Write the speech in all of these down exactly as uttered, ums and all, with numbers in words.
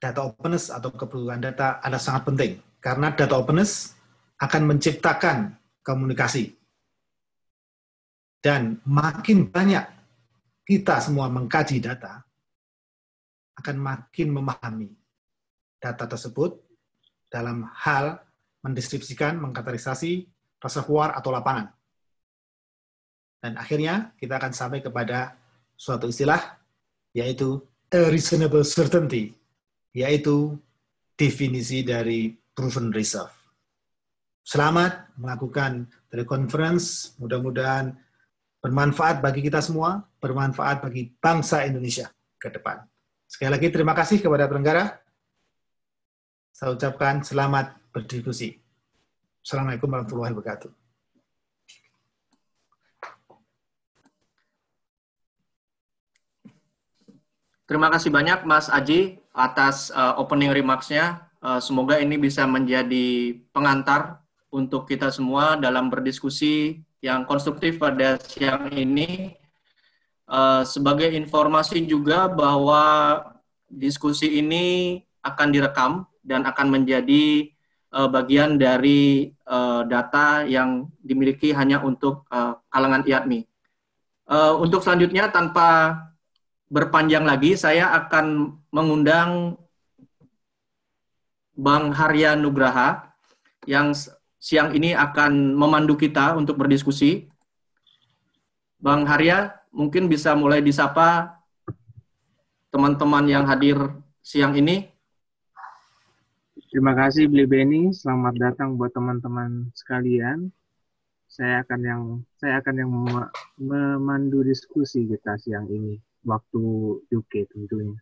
data openness atau keperluan data adalah sangat penting, karena data openness akan menciptakan komunikasi. Dan makin banyak kita semua mengkaji data, akan makin memahami data tersebut dalam hal mendistribusikan, mengkategorisasi reservoir atau lapangan. Dan akhirnya kita akan sampai kepada suatu istilah, yaitu a reasonable certainty, yaitu definisi dari proven reserve. Selamat melakukan teleconference, mudah-mudahan bermanfaat bagi kita semua, bermanfaat bagi bangsa Indonesia ke depan. Sekali lagi terima kasih kepada penyelenggara. Saya ucapkan selamat berdiskusi. Assalamualaikum warahmatullahi wabarakatuh. Terima kasih banyak Mas Aji atas uh, opening remarks-nya. Uh, semoga ini bisa menjadi pengantar untuk kita semua dalam berdiskusi yang konstruktif pada siang ini. Uh, sebagai informasi juga bahwa diskusi ini akan direkam dan akan menjadi uh, bagian dari uh, data yang dimiliki hanya untuk uh, kalangan I A D M I. Uh, untuk selanjutnya, tanpa berpanjang lagi, saya akan mengundang Bang Harya Nugraha yang siang ini akan memandu kita untuk berdiskusi. Bang Harya, mungkin bisa mulai disapa teman-teman yang hadir siang ini. Terima kasih Bli Beni, selamat datang buat teman-teman sekalian. Saya akan yang saya akan yang memandu diskusi kita siang ini. Waktu U K tentunya.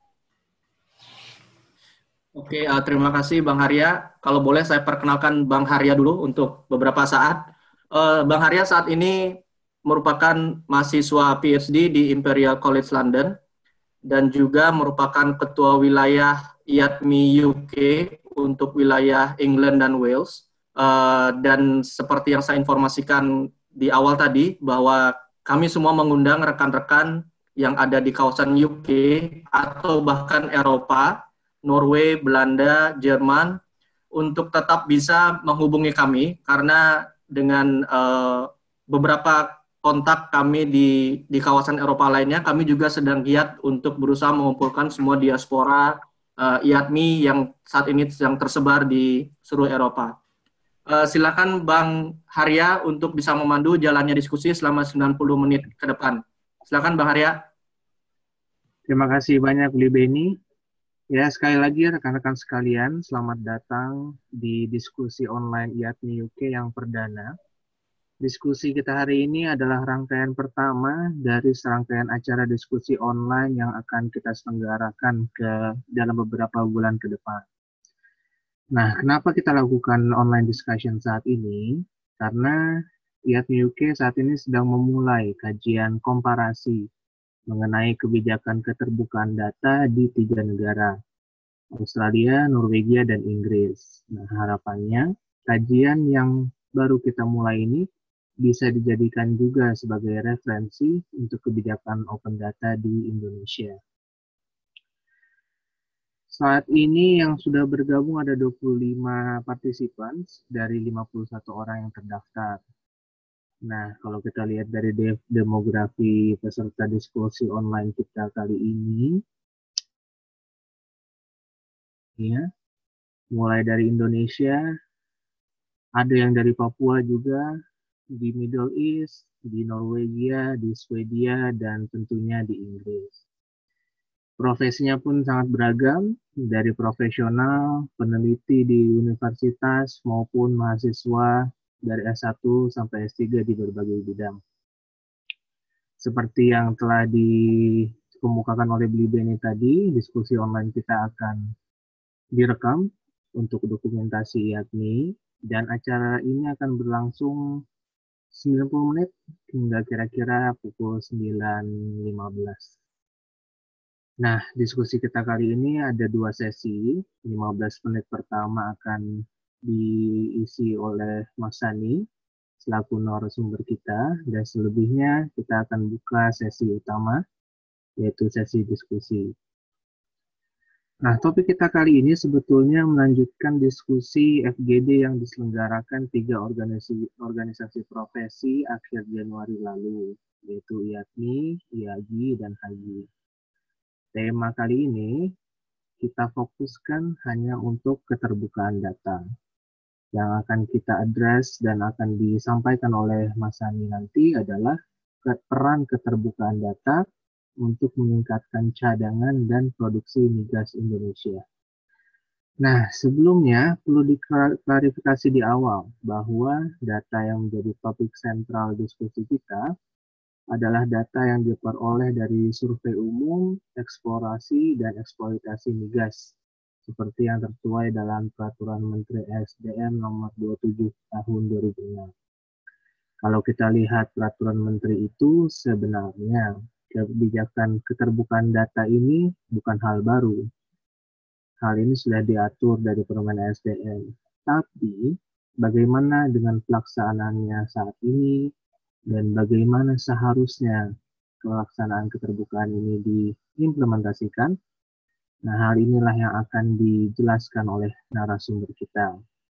Oke, uh, terima kasih Bang Harya. Kalau boleh saya perkenalkan Bang Harya dulu untuk beberapa saat. Uh, Bang Harya saat ini merupakan mahasiswa P H D di Imperial College London dan juga merupakan ketua wilayah I A D M I U K untuk wilayah England dan Wales. Uh, dan seperti yang saya informasikan di awal tadi, bahwa kami semua mengundang rekan-rekan yang ada di kawasan U K atau bahkan Eropa, Norway, Belanda, Jerman, untuk tetap bisa menghubungi kami, karena dengan uh, beberapa kontak kami di, di kawasan Eropa lainnya, kami juga sedang giat untuk berusaha mengumpulkan semua diaspora uh, I A D M I yang saat ini sedang tersebar di seluruh Eropa. Uh, silakan Bang Harya untuk bisa memandu jalannya diskusi selama sembilan puluh menit ke depan. Silakan Bang Harya. Terima kasih banyak Bli Beni. Ya, sekali lagi rekan-rekan sekalian, selamat datang di diskusi online I A D M I U K yang perdana. Diskusi kita hari ini adalah rangkaian pertama dari serangkaian acara diskusi online yang akan kita selenggarakan ke dalam beberapa bulan ke depan. Nah, kenapa kita lakukan online discussion saat ini? Karena I A D M I U K saat ini sedang memulai kajian komparasi mengenai kebijakan keterbukaan data di tiga negara, Australia, Norwegia, dan Inggris. Nah, harapannya kajian yang baru kita mulai ini bisa dijadikan juga sebagai referensi untuk kebijakan open data di Indonesia. Saat ini yang sudah bergabung ada dua puluh lima partisipan dari lima puluh satu orang yang terdaftar. Nah, kalau kita lihat dari demografi peserta diskusi online kita kali ini, ya, mulai dari Indonesia, ada yang dari Papua juga, di Middle East, di Norwegia, di Swedia, dan tentunya di Inggris. Profesinya pun sangat beragam, dari profesional, peneliti di universitas, maupun mahasiswa dari S satu sampai S tiga di berbagai bidang. Seperti yang telah dikemukakan oleh Bli Beni tadi, diskusi online kita akan direkam untuk dokumentasi I A D M I, dan acara ini akan berlangsung sembilan puluh menit hingga kira-kira pukul sembilan lima belas. Nah, diskusi kita kali ini ada dua sesi. lima belas menit pertama akan diisi oleh Mas Sani selaku narasumber kita, dan selebihnya kita akan buka sesi utama, yaitu sesi diskusi. Nah, topik kita kali ini sebetulnya melanjutkan diskusi F G D yang diselenggarakan tiga organisasi, organisasi profesi akhir Januari lalu, yaitu I A T M I, I A G I, dan H A G I. Tema kali ini kita fokuskan hanya untuk keterbukaan data. Yang akan kita address dan akan disampaikan oleh Mas Sani nanti adalah peran keterbukaan data untuk meningkatkan cadangan dan produksi migas Indonesia. Nah, sebelumnya perlu diklarifikasi di awal bahwa data yang menjadi topik sentral diskusi kita adalah data yang diperoleh dari survei umum, eksplorasi, dan eksploitasi migas, seperti yang tertuai dalam Peraturan Menteri S D M nomor dua puluh tujuh tahun dua ribu enam. Kalau kita lihat Peraturan Menteri itu, sebenarnya kebijakan keterbukaan data ini bukan hal baru. Hal ini sudah diatur dari Permen S D M. Tapi, bagaimana dengan pelaksanaannya saat ini, dan bagaimana seharusnya pelaksanaan keterbukaan ini diimplementasikan? Nah, hal inilah yang akan dijelaskan oleh narasumber kita.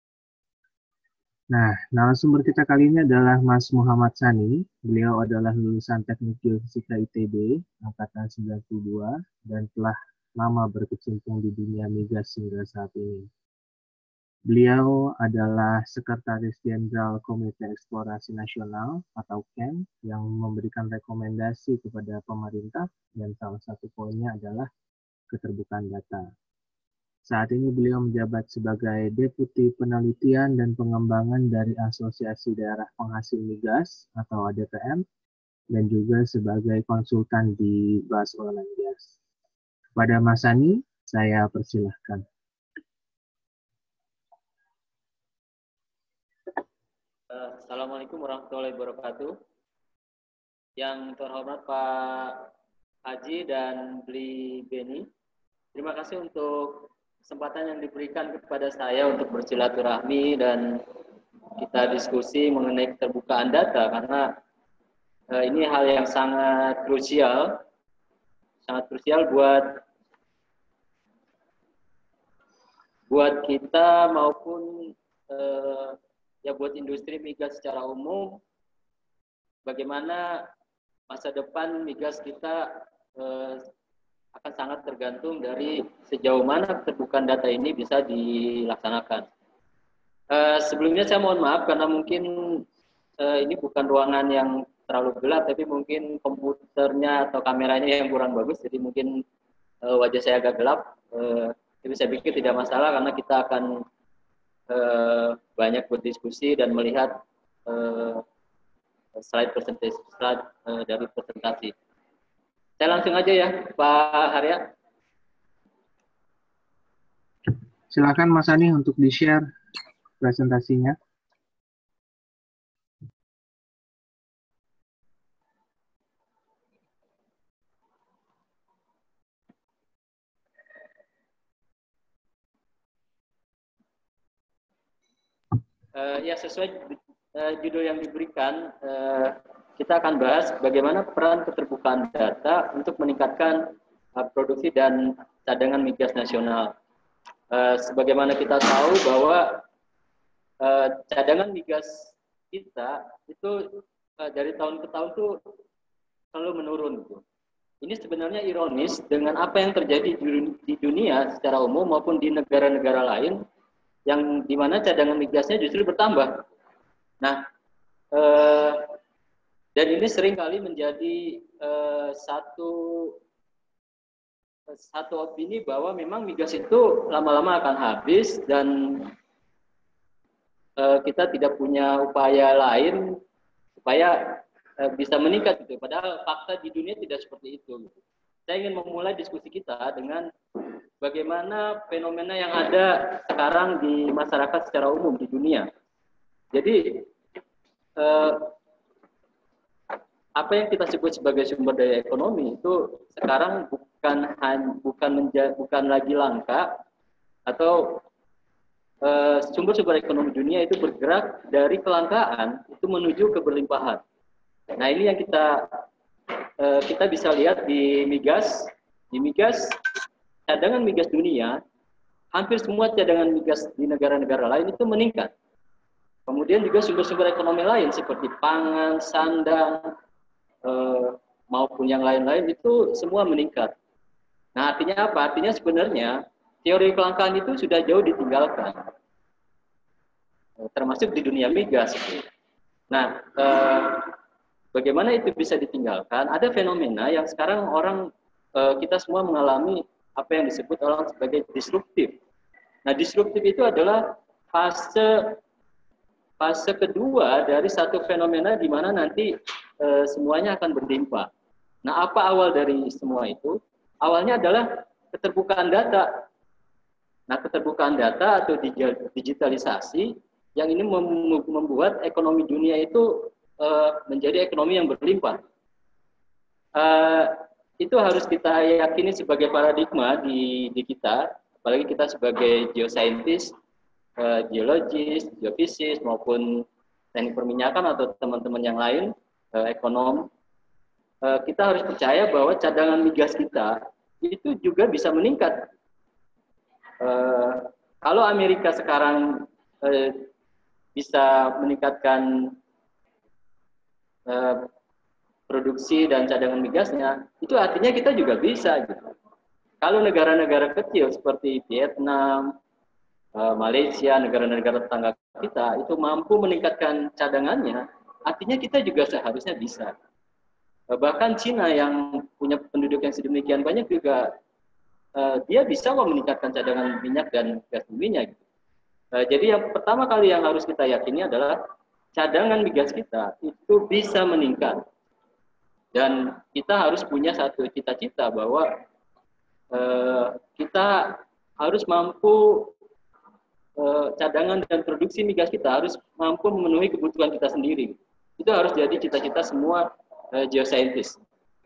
Nah, narasumber kita kali ini adalah Mas Muhammad Sani. Beliau adalah lulusan Teknik Geofisika I T B, angkatan sembilan puluh dua, dan telah lama berkecimpung di dunia migas hingga saat ini. Beliau adalah Sekretaris Jenderal Komite Eksplorasi Nasional atau K E N yang memberikan rekomendasi kepada pemerintah, dan salah satu poinnya adalah keterbukaan data. Saat ini beliau menjabat sebagai Deputi Penelitian dan Pengembangan dari Asosiasi Daerah Penghasil Migas atau A D P M, dan juga sebagai konsultan di Bas Oil and Gas. Kepada Mas Sani, saya persilahkan. Assalamualaikum warahmatullahi wabarakatuh. Yang terhormat Pak Haji dan Bli Beni, terima kasih untuk kesempatan yang diberikan kepada saya untuk bersilaturahmi dan kita diskusi mengenai keterbukaan data, karena eh, ini hal yang sangat krusial, sangat krusial buat buat kita maupun eh, ya buat industri migas secara umum. Bagaimana masa depan migas kita eh, akan sangat tergantung dari sejauh mana keterbukaan data ini bisa dilaksanakan. Uh, sebelumnya saya mohon maaf karena mungkin uh, ini bukan ruangan yang terlalu gelap, tapi mungkin komputernya atau kameranya yang kurang bagus, jadi mungkin uh, wajah saya agak gelap. Uh, tapi saya pikir tidak masalah karena kita akan uh, banyak berdiskusi dan melihat uh, slide presentasi slide, uh, dari presentasi. Saya langsung aja ya, Pak Harya. Silakan Mas Sani untuk di-share presentasinya. Uh, ya, sesuai uh, judul yang diberikan, uh, kita akan bahas bagaimana peran keterbukaan data untuk meningkatkan uh, produksi dan cadangan migas nasional. Uh, sebagaimana kita tahu bahwa uh, cadangan migas kita itu uh, dari tahun ke tahun tuh selalu menurun. Gitu. Ini sebenarnya ironis dengan apa yang terjadi di dunia secara umum maupun di negara-negara lain, yang dimana cadangan migasnya justru bertambah. Nah, uh, dan ini seringkali menjadi uh, satu satu opini bahwa memang migas itu lama-lama akan habis dan uh, kita tidak punya upaya lain supaya uh, bisa meningkat gitu. Padahal fakta di dunia tidak seperti itu. Gitu. Saya ingin memulai diskusi kita dengan bagaimana fenomena yang ada sekarang di masyarakat secara umum di dunia. Jadi uh, apa yang kita sebut sebagai sumber daya ekonomi itu sekarang bukan bukan menja, bukan lagi langka, atau sumber-sumber uh, ekonomi dunia itu bergerak dari kelangkaan itu menuju keberlimpahan. Nah, ini yang kita uh, kita bisa lihat di migas. Di migas cadangan migas dunia, hampir semua cadangan migas di negara-negara lain itu meningkat. Kemudian juga sumber-sumber ekonomi lain seperti pangan, sandang, eh, maupun yang lain-lain itu semua meningkat. Nah, artinya apa? Artinya sebenarnya teori kelangkaan itu sudah jauh ditinggalkan, termasuk di dunia migas. Nah, eh, bagaimana itu bisa ditinggalkan? Ada fenomena yang sekarang orang, eh, kita semua mengalami apa yang disebut orang sebagai disruptif. Nah, disruptif itu adalah fase fase kedua dari satu fenomena di mana nanti e, semuanya akan berlimpah. Nah, apa awal dari semua itu? Awalnya adalah keterbukaan data. Nah, keterbukaan data atau digitalisasi yang ini membuat ekonomi dunia itu e, menjadi ekonomi yang berlimpah. E, itu harus kita yakini sebagai paradigma di, di kita, apalagi kita sebagai geoscientist, Uh, geologis, geofisis, maupun teknik perminyakan atau teman-teman yang lain, uh, ekonom, uh, kita harus percaya bahwa cadangan migas kita itu juga bisa meningkat. Uh, kalau Amerika sekarang uh, bisa meningkatkan uh, produksi dan cadangan migasnya, itu artinya kita juga bisa. Gitu. Kalau negara-negara kecil seperti Vietnam, Malaysia, negara-negara tetangga kita itu mampu meningkatkan cadangannya, artinya kita juga seharusnya bisa. Bahkan Cina yang punya penduduk yang sedemikian banyak juga uh, dia bisa meningkatkan cadangan minyak dan gas buminya. Gitu. Uh, jadi yang pertama kali yang harus kita yakini adalah cadangan migas kita itu bisa meningkat, dan kita harus punya satu cita-cita bahwa uh, kita harus mampu cadangan dan produksi migas kita harus mampu memenuhi kebutuhan kita sendiri. Itu harus jadi cita-cita semua uh, geoscientist.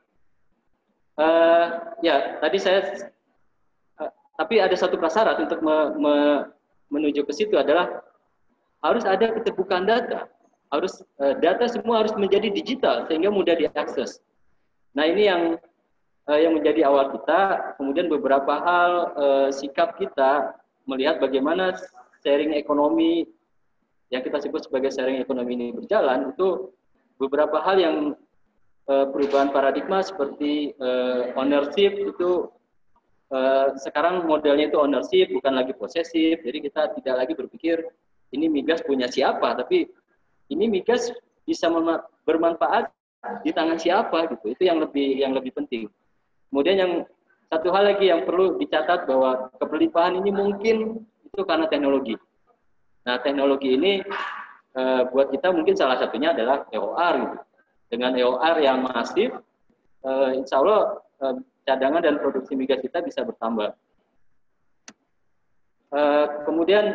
Uh, ya, tadi saya, uh, tapi ada satu prasyarat untuk me, me, menuju ke situ adalah harus ada keterbukaan data. Harus uh, data semua harus menjadi digital sehingga mudah diakses. Nah, ini yang uh, yang menjadi awal kita. Kemudian beberapa hal uh, sikap kita melihat bagaimana sharing ekonomi yang kita sebut sebagai sharing ekonomi ini berjalan, itu beberapa hal yang uh, perubahan paradigma seperti uh, ownership itu uh, sekarang modelnya itu ownership, bukan lagi posesif. Jadi kita tidak lagi berpikir ini migas punya siapa, tapi ini migas bisa bermanfaat di tangan siapa gitu. Itu yang lebih yang lebih penting. Kemudian yang satu hal lagi yang perlu dicatat bahwa keberlimpahan ini mungkin itu karena teknologi. Nah, teknologi ini e, buat kita mungkin salah satunya adalah E O R. Gitu. Dengan E O R yang masif, e, insya Allah e, cadangan dan produksi migas kita bisa bertambah. E, kemudian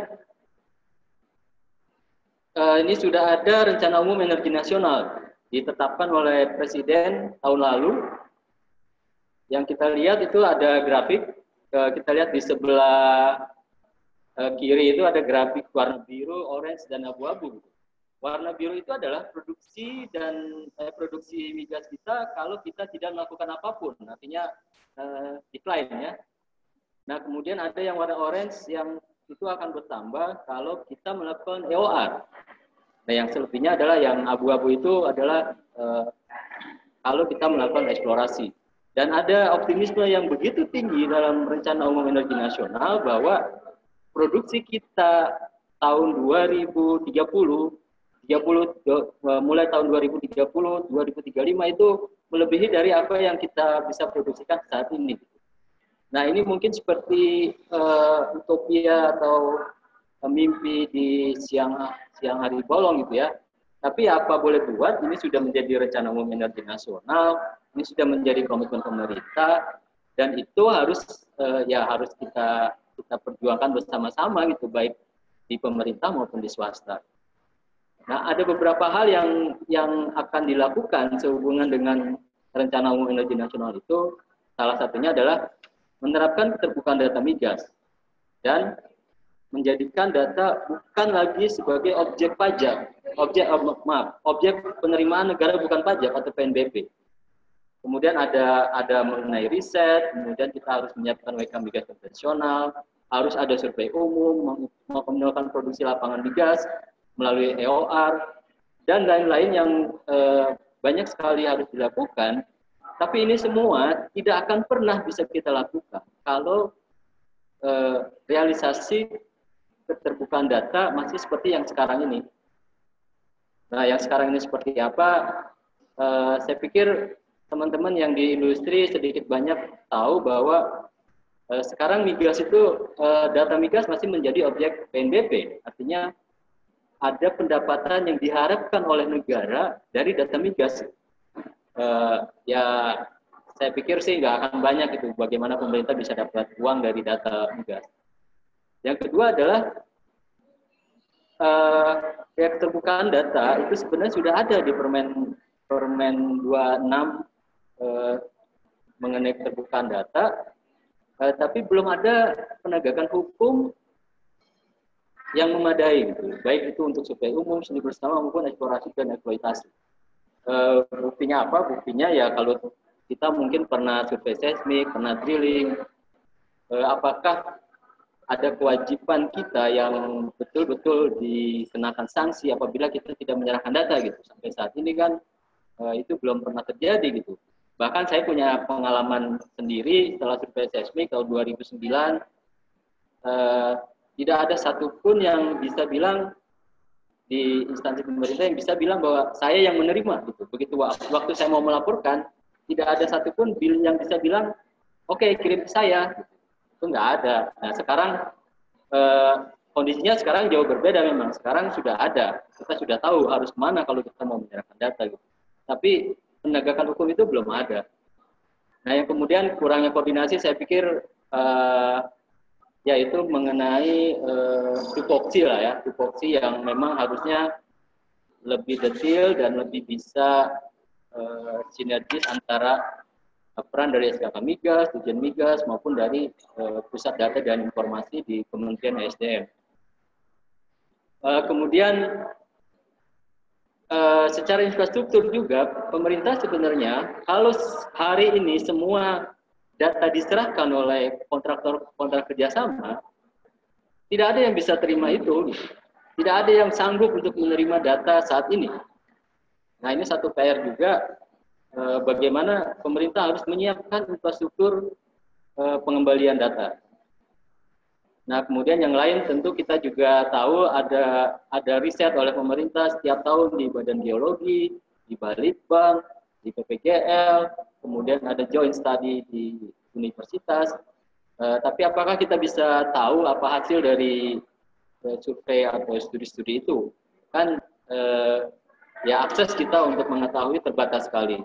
e, ini sudah ada rencana umum energi nasional ditetapkan oleh Presiden tahun lalu. Yang kita lihat itu ada grafik, e, kita lihat di sebelah kiri itu ada grafik warna biru, orange, dan abu-abu. Warna biru itu adalah produksi dan eh, produksi migas kita kalau kita tidak melakukan apapun, artinya eh, decline ya. Nah, kemudian ada yang warna orange yang itu akan bertambah kalau kita melakukan E O R. Nah, yang selebihnya adalah yang abu-abu itu adalah eh, kalau kita melakukan eksplorasi. Dan ada optimisme yang begitu tinggi dalam Rencana Umum Energi Nasional bahwa produksi kita tahun dua ribu tiga puluh, tiga puluh mulai tahun dua ribu tiga puluh, dua ribu tiga puluh lima itu melebihi dari apa yang kita bisa produksikan saat ini. Nah, ini mungkin seperti uh, utopia atau uh, mimpi di siang siang hari bolong gitu ya. Tapi apa boleh buat, ini sudah menjadi Rencana Umum Energi Nasional, ini sudah menjadi komitmen pemerintah, dan itu harus uh, ya harus kita kita perjuangkan bersama-sama gitu, baik di pemerintah maupun di swasta. Nah, ada beberapa hal yang yang akan dilakukan sehubungan dengan Rencana Umum Energi Nasional itu, salah satunya adalah menerapkan keterbukaan data migas dan menjadikan data bukan lagi sebagai objek pajak, objek maaf, objek penerimaan negara bukan pajak atau P N B P. kemudian ada ada mengenai riset, kemudian kita harus menyiapkan W K migas konvensional, harus ada survei umum, mengoptimalkan produksi lapangan migas melalui E O R, dan lain-lain yang eh, banyak sekali harus dilakukan. Tapi ini semua tidak akan pernah bisa kita lakukan kalau eh, realisasi keterbukaan data masih seperti yang sekarang ini. Nah, yang sekarang ini seperti apa? Eh, saya pikir teman-teman yang di industri sedikit banyak tahu bahwa eh, sekarang migas itu, eh, data migas masih menjadi objek P N B P. Artinya ada pendapatan yang diharapkan oleh negara dari data migas. Eh, ya, saya pikir sih nggak akan banyak itu bagaimana pemerintah bisa dapat uang dari data migas. Yang kedua adalah eh, ya keterbukaan data itu sebenarnya sudah ada di Permen Permen dua puluh enam eh, mengenai keterbukaan data, eh, tapi belum ada penegakan hukum yang memadai, gitu. Baik itu untuk survei umum, studi bersama maupun eksplorasi dan eksploitasi. Eh, buktinya apa? Buktinya ya kalau kita mungkin pernah survei seismik, pernah drilling, eh, apakah ada kewajiban kita yang betul-betul dikenakan sanksi apabila kita tidak menyerahkan data gitu. Sampai saat ini kan uh, itu belum pernah terjadi gitu. Bahkan saya punya pengalaman sendiri setelah survei seismik tahun dua ribu sembilan, uh, tidak ada satupun yang bisa bilang di instansi pemerintah yang bisa bilang bahwa saya yang menerima gitu. Begitu waktu saya mau melaporkan, tidak ada satupun yang bisa bilang, oke okay, kirim ke saya. Itu nggak ada. Nah sekarang eh, kondisinya sekarang jauh berbeda memang. Sekarang sudah ada, kita sudah tahu harus kemana kalau kita mau menyerahkan data gitu. Tapi penegakan hukum itu belum ada. Nah yang kemudian kurangnya koordinasi saya pikir eh, yaitu mengenai eh, tupoksi lah ya, tupoksi yang memang harusnya lebih detail dan lebih bisa eh, sinergis antara peran dari S K K Migas, Dirjen Migas, maupun dari uh, Pusat Data dan Informasi di Kementerian S D M. Uh, kemudian, uh, secara infrastruktur juga, pemerintah sebenarnya, kalau hari ini semua data diserahkan oleh kontraktor kontrak kerjasama, tidak ada yang bisa terima itu. Tidak ada yang sanggup untuk menerima data saat ini. Nah, ini satu P R juga, bagaimana pemerintah harus menyiapkan infrastruktur uh, pengembalian data. Nah, kemudian yang lain tentu kita juga tahu ada ada riset oleh pemerintah setiap tahun di Badan Geologi, di Balitbang, di P P G L, kemudian ada joint study di universitas. Uh, tapi apakah kita bisa tahu apa hasil dari uh, survei atau studi-studi itu? Kan uh, ya akses kita untuk mengetahui terbatas sekali.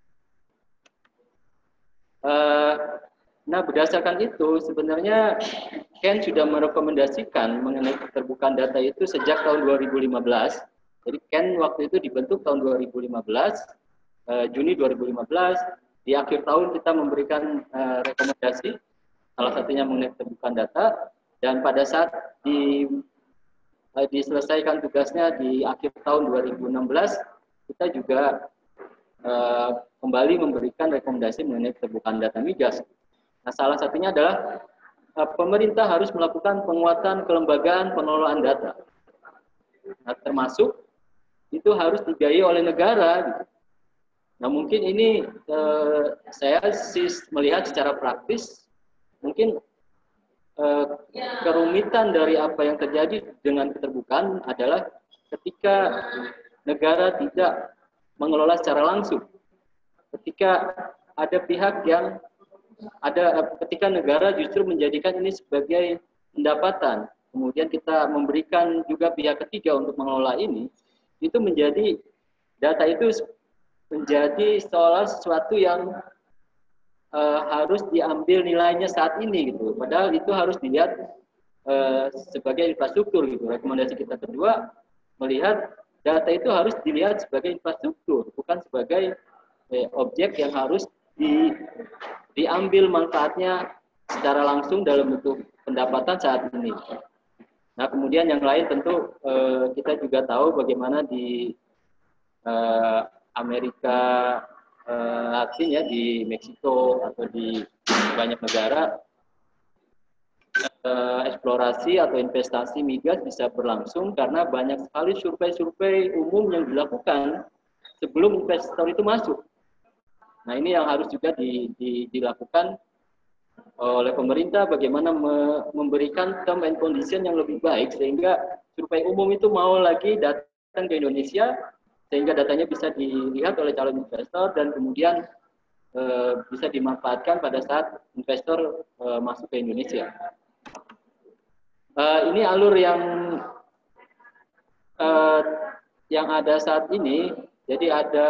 Nah, berdasarkan itu, sebenarnya Ken sudah merekomendasikan mengenai keterbukaan data itu sejak tahun dua ribu lima belas. Jadi Ken waktu itu dibentuk tahun dua ribu lima belas, Juni dua ribu lima belas. Di akhir tahun kita memberikan rekomendasi, salah satunya mengenai keterbukaan data. Dan pada saat di, diselesaikan tugasnya di akhir tahun dua ribu enam belas, kita juga Uh, kembali memberikan rekomendasi mengenai keterbukaan data migas. Nah, salah satunya adalah uh, pemerintah harus melakukan penguatan kelembagaan pengelolaan data. Nah, termasuk itu harus dibiayai oleh negara. Gitu. Nah, mungkin ini uh, saya sih melihat secara praktis, mungkin uh, kerumitan dari apa yang terjadi dengan keterbukaan adalah ketika negara tidak mengelola secara langsung. Ketika ada pihak yang ada ketika negara justru menjadikan ini sebagai pendapatan, kemudian kita memberikan juga pihak ketiga untuk mengelola ini, itu menjadi data itu menjadi seolah sesuatu yang uh, harus diambil nilainya saat ini gitu. Padahal itu harus dilihat uh, sebagai infrastruktur gitu. Rekomendasi kita kedua melihat data itu harus dilihat sebagai infrastruktur, bukan sebagai eh, objek yang harus di, diambil manfaatnya secara langsung dalam bentuk pendapatan saat ini. Nah, kemudian yang lain tentu eh, kita juga tahu bagaimana di eh, Amerika eh, Latin ya, di Meksiko atau di banyak negara, eh, eksplorasi atau investasi migas bisa berlangsung karena banyak sekali survei-survei umum yang dilakukan sebelum investor itu masuk. Nah, ini yang harus juga di, di, dilakukan oleh pemerintah, bagaimana me, memberikan term and condition yang lebih baik sehingga survei umum itu mau lagi datang ke Indonesia, sehingga datanya bisa dilihat oleh calon investor dan kemudian e, bisa dimanfaatkan pada saat investor e, masuk ke Indonesia. E, ini alur yang e, yang ada saat ini. Jadi ada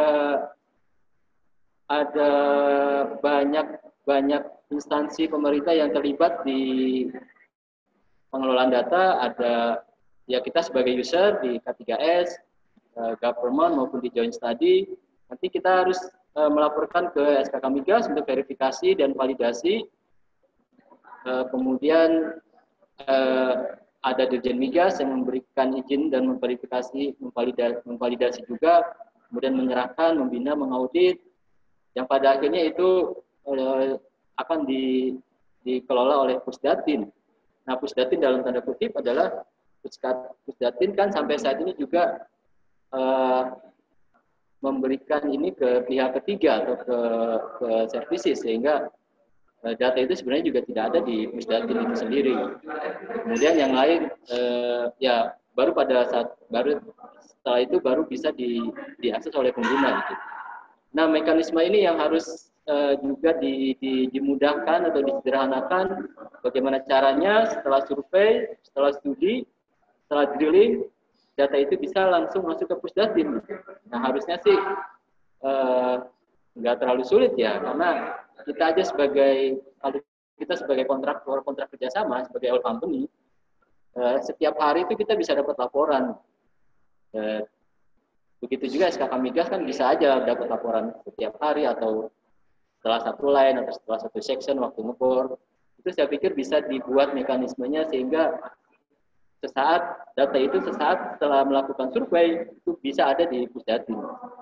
ada banyak banyak instansi pemerintah yang terlibat di pengelolaan data. Ada ya, kita sebagai user di K tiga S, uh, government maupun di joint study. Nanti kita harus uh, melaporkan ke S K K Migas untuk verifikasi dan validasi. Uh, kemudian uh, ada Dirjen Migas yang memberikan izin dan memverifikasi, memvalidasi, memvalidasi juga, kemudian menyerahkan, membina, mengaudit, yang pada akhirnya itu uh, akan di, dikelola oleh Pusdatin. Nah, Pusdatin dalam tanda kutip adalah Pusdatin kan sampai saat ini juga uh, memberikan ini ke pihak ketiga atau ke, ke services, sehingga uh, data itu sebenarnya juga tidak ada di Pusdatin itu sendiri. Kemudian yang lain uh, ya baru pada saat baru setelah itu baru bisa di, diakses oleh pengguna. Gitu. Nah, mekanisme ini yang harus Uh, juga di, di, dimudahkan atau disederhanakan, bagaimana caranya setelah survei, setelah studi, setelah drilling, data itu bisa langsung masuk ke Pusdatin. Nah, harusnya sih uh, nggak terlalu sulit ya, karena kita aja sebagai, kalau kita sebagai kontraktor, kontrak kerjasama, sebagai oil company, uh, setiap hari itu kita bisa dapat laporan. Uh, begitu juga S K K Migas kan bisa aja dapat laporan setiap hari atau setelah satu line atau setelah satu section waktu ngebor. Itu saya pikir bisa dibuat mekanismenya sehingga sesaat data itu sesaat setelah melakukan survei itu bisa ada di Pusdatin.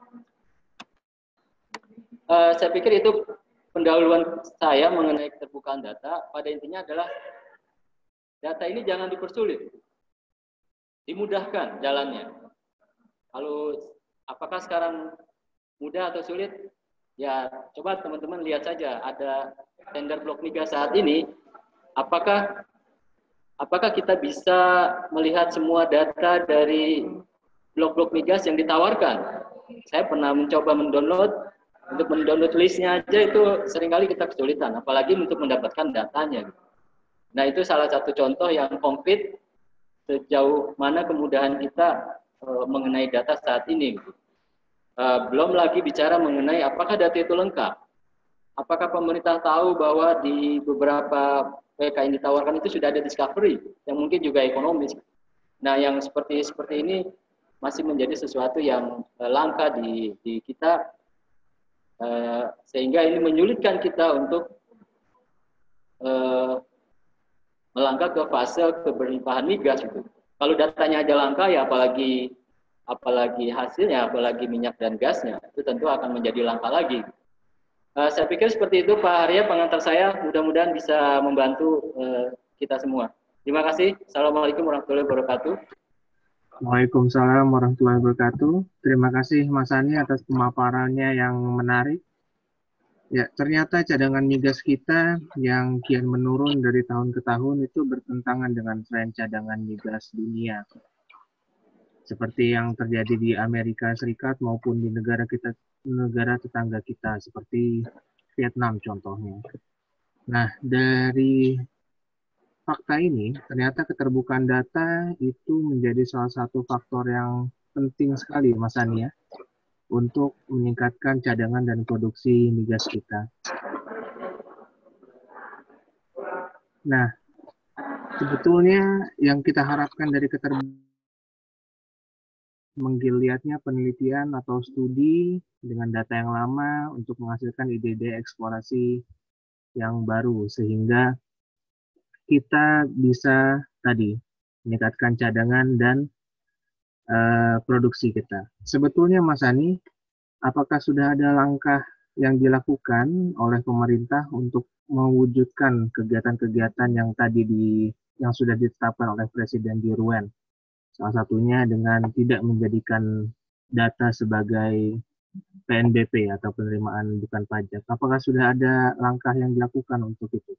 Uh, saya pikir itu pendahuluan saya mengenai keterbukaan data. Pada intinya adalah data ini jangan dipersulit, dimudahkan jalannya. Kalau apakah sekarang mudah atau sulit? Ya, coba teman-teman lihat saja, ada tender blok migas saat ini, apakah apakah kita bisa melihat semua data dari blok-blok migas yang ditawarkan? Saya pernah mencoba mendownload, untuk mendownload listnya aja itu seringkali kita kesulitan, apalagi untuk mendapatkan datanya. Nah, itu salah satu contoh yang konkret sejauh mana kemudahan kita e, mengenai data saat ini. Uh, belum lagi bicara mengenai apakah data itu lengkap. Apakah pemerintah tahu bahwa di beberapa P K yang ditawarkan itu sudah ada discovery yang mungkin juga ekonomis. Nah, yang seperti seperti ini masih menjadi sesuatu yang uh, langka di, di kita, uh, sehingga ini menyulitkan kita untuk uh, melangkah ke fase keberlimpahan migas. Gitu. Kalau datanya aja langka, ya apalagi apalagi hasilnya, apalagi minyak dan gasnya, itu tentu akan menjadi langka lagi. Uh, saya pikir seperti itu, Pak Arya, pengantar saya. Mudah-mudahan bisa membantu uh, kita semua. Terima kasih. Assalamualaikum warahmatullahi wabarakatuh. Waalaikumsalam warahmatullahi wabarakatuh. Terima kasih Mas Ani atas pemaparannya yang menarik. Ya, ternyata cadangan migas kita yang kian menurun dari tahun ke tahun itu bertentangan dengan tren cadangan migas dunia. Seperti yang terjadi di Amerika Serikat maupun di negara kita, negara tetangga kita seperti Vietnam contohnya. Nah, dari fakta ini ternyata keterbukaan data itu menjadi salah satu faktor yang penting sekali, Mas Ani, ya, untuk meningkatkan cadangan dan produksi migas kita. Nah, sebetulnya yang kita harapkan dari keterbukaan menggiliatnya penelitian atau studi dengan data yang lama untuk menghasilkan ide-ide eksplorasi yang baru sehingga kita bisa tadi meningkatkan cadangan dan uh, produksi kita. Sebetulnya Mas Ani, apakah sudah ada langkah yang dilakukan oleh pemerintah untuk mewujudkan kegiatan-kegiatan yang tadi di yang sudah ditetapkan oleh Presiden di R U N. Salah satunya dengan tidak menjadikan data sebagai P N B P atau penerimaan bukan pajak. Apakah sudah ada langkah yang dilakukan untuk itu?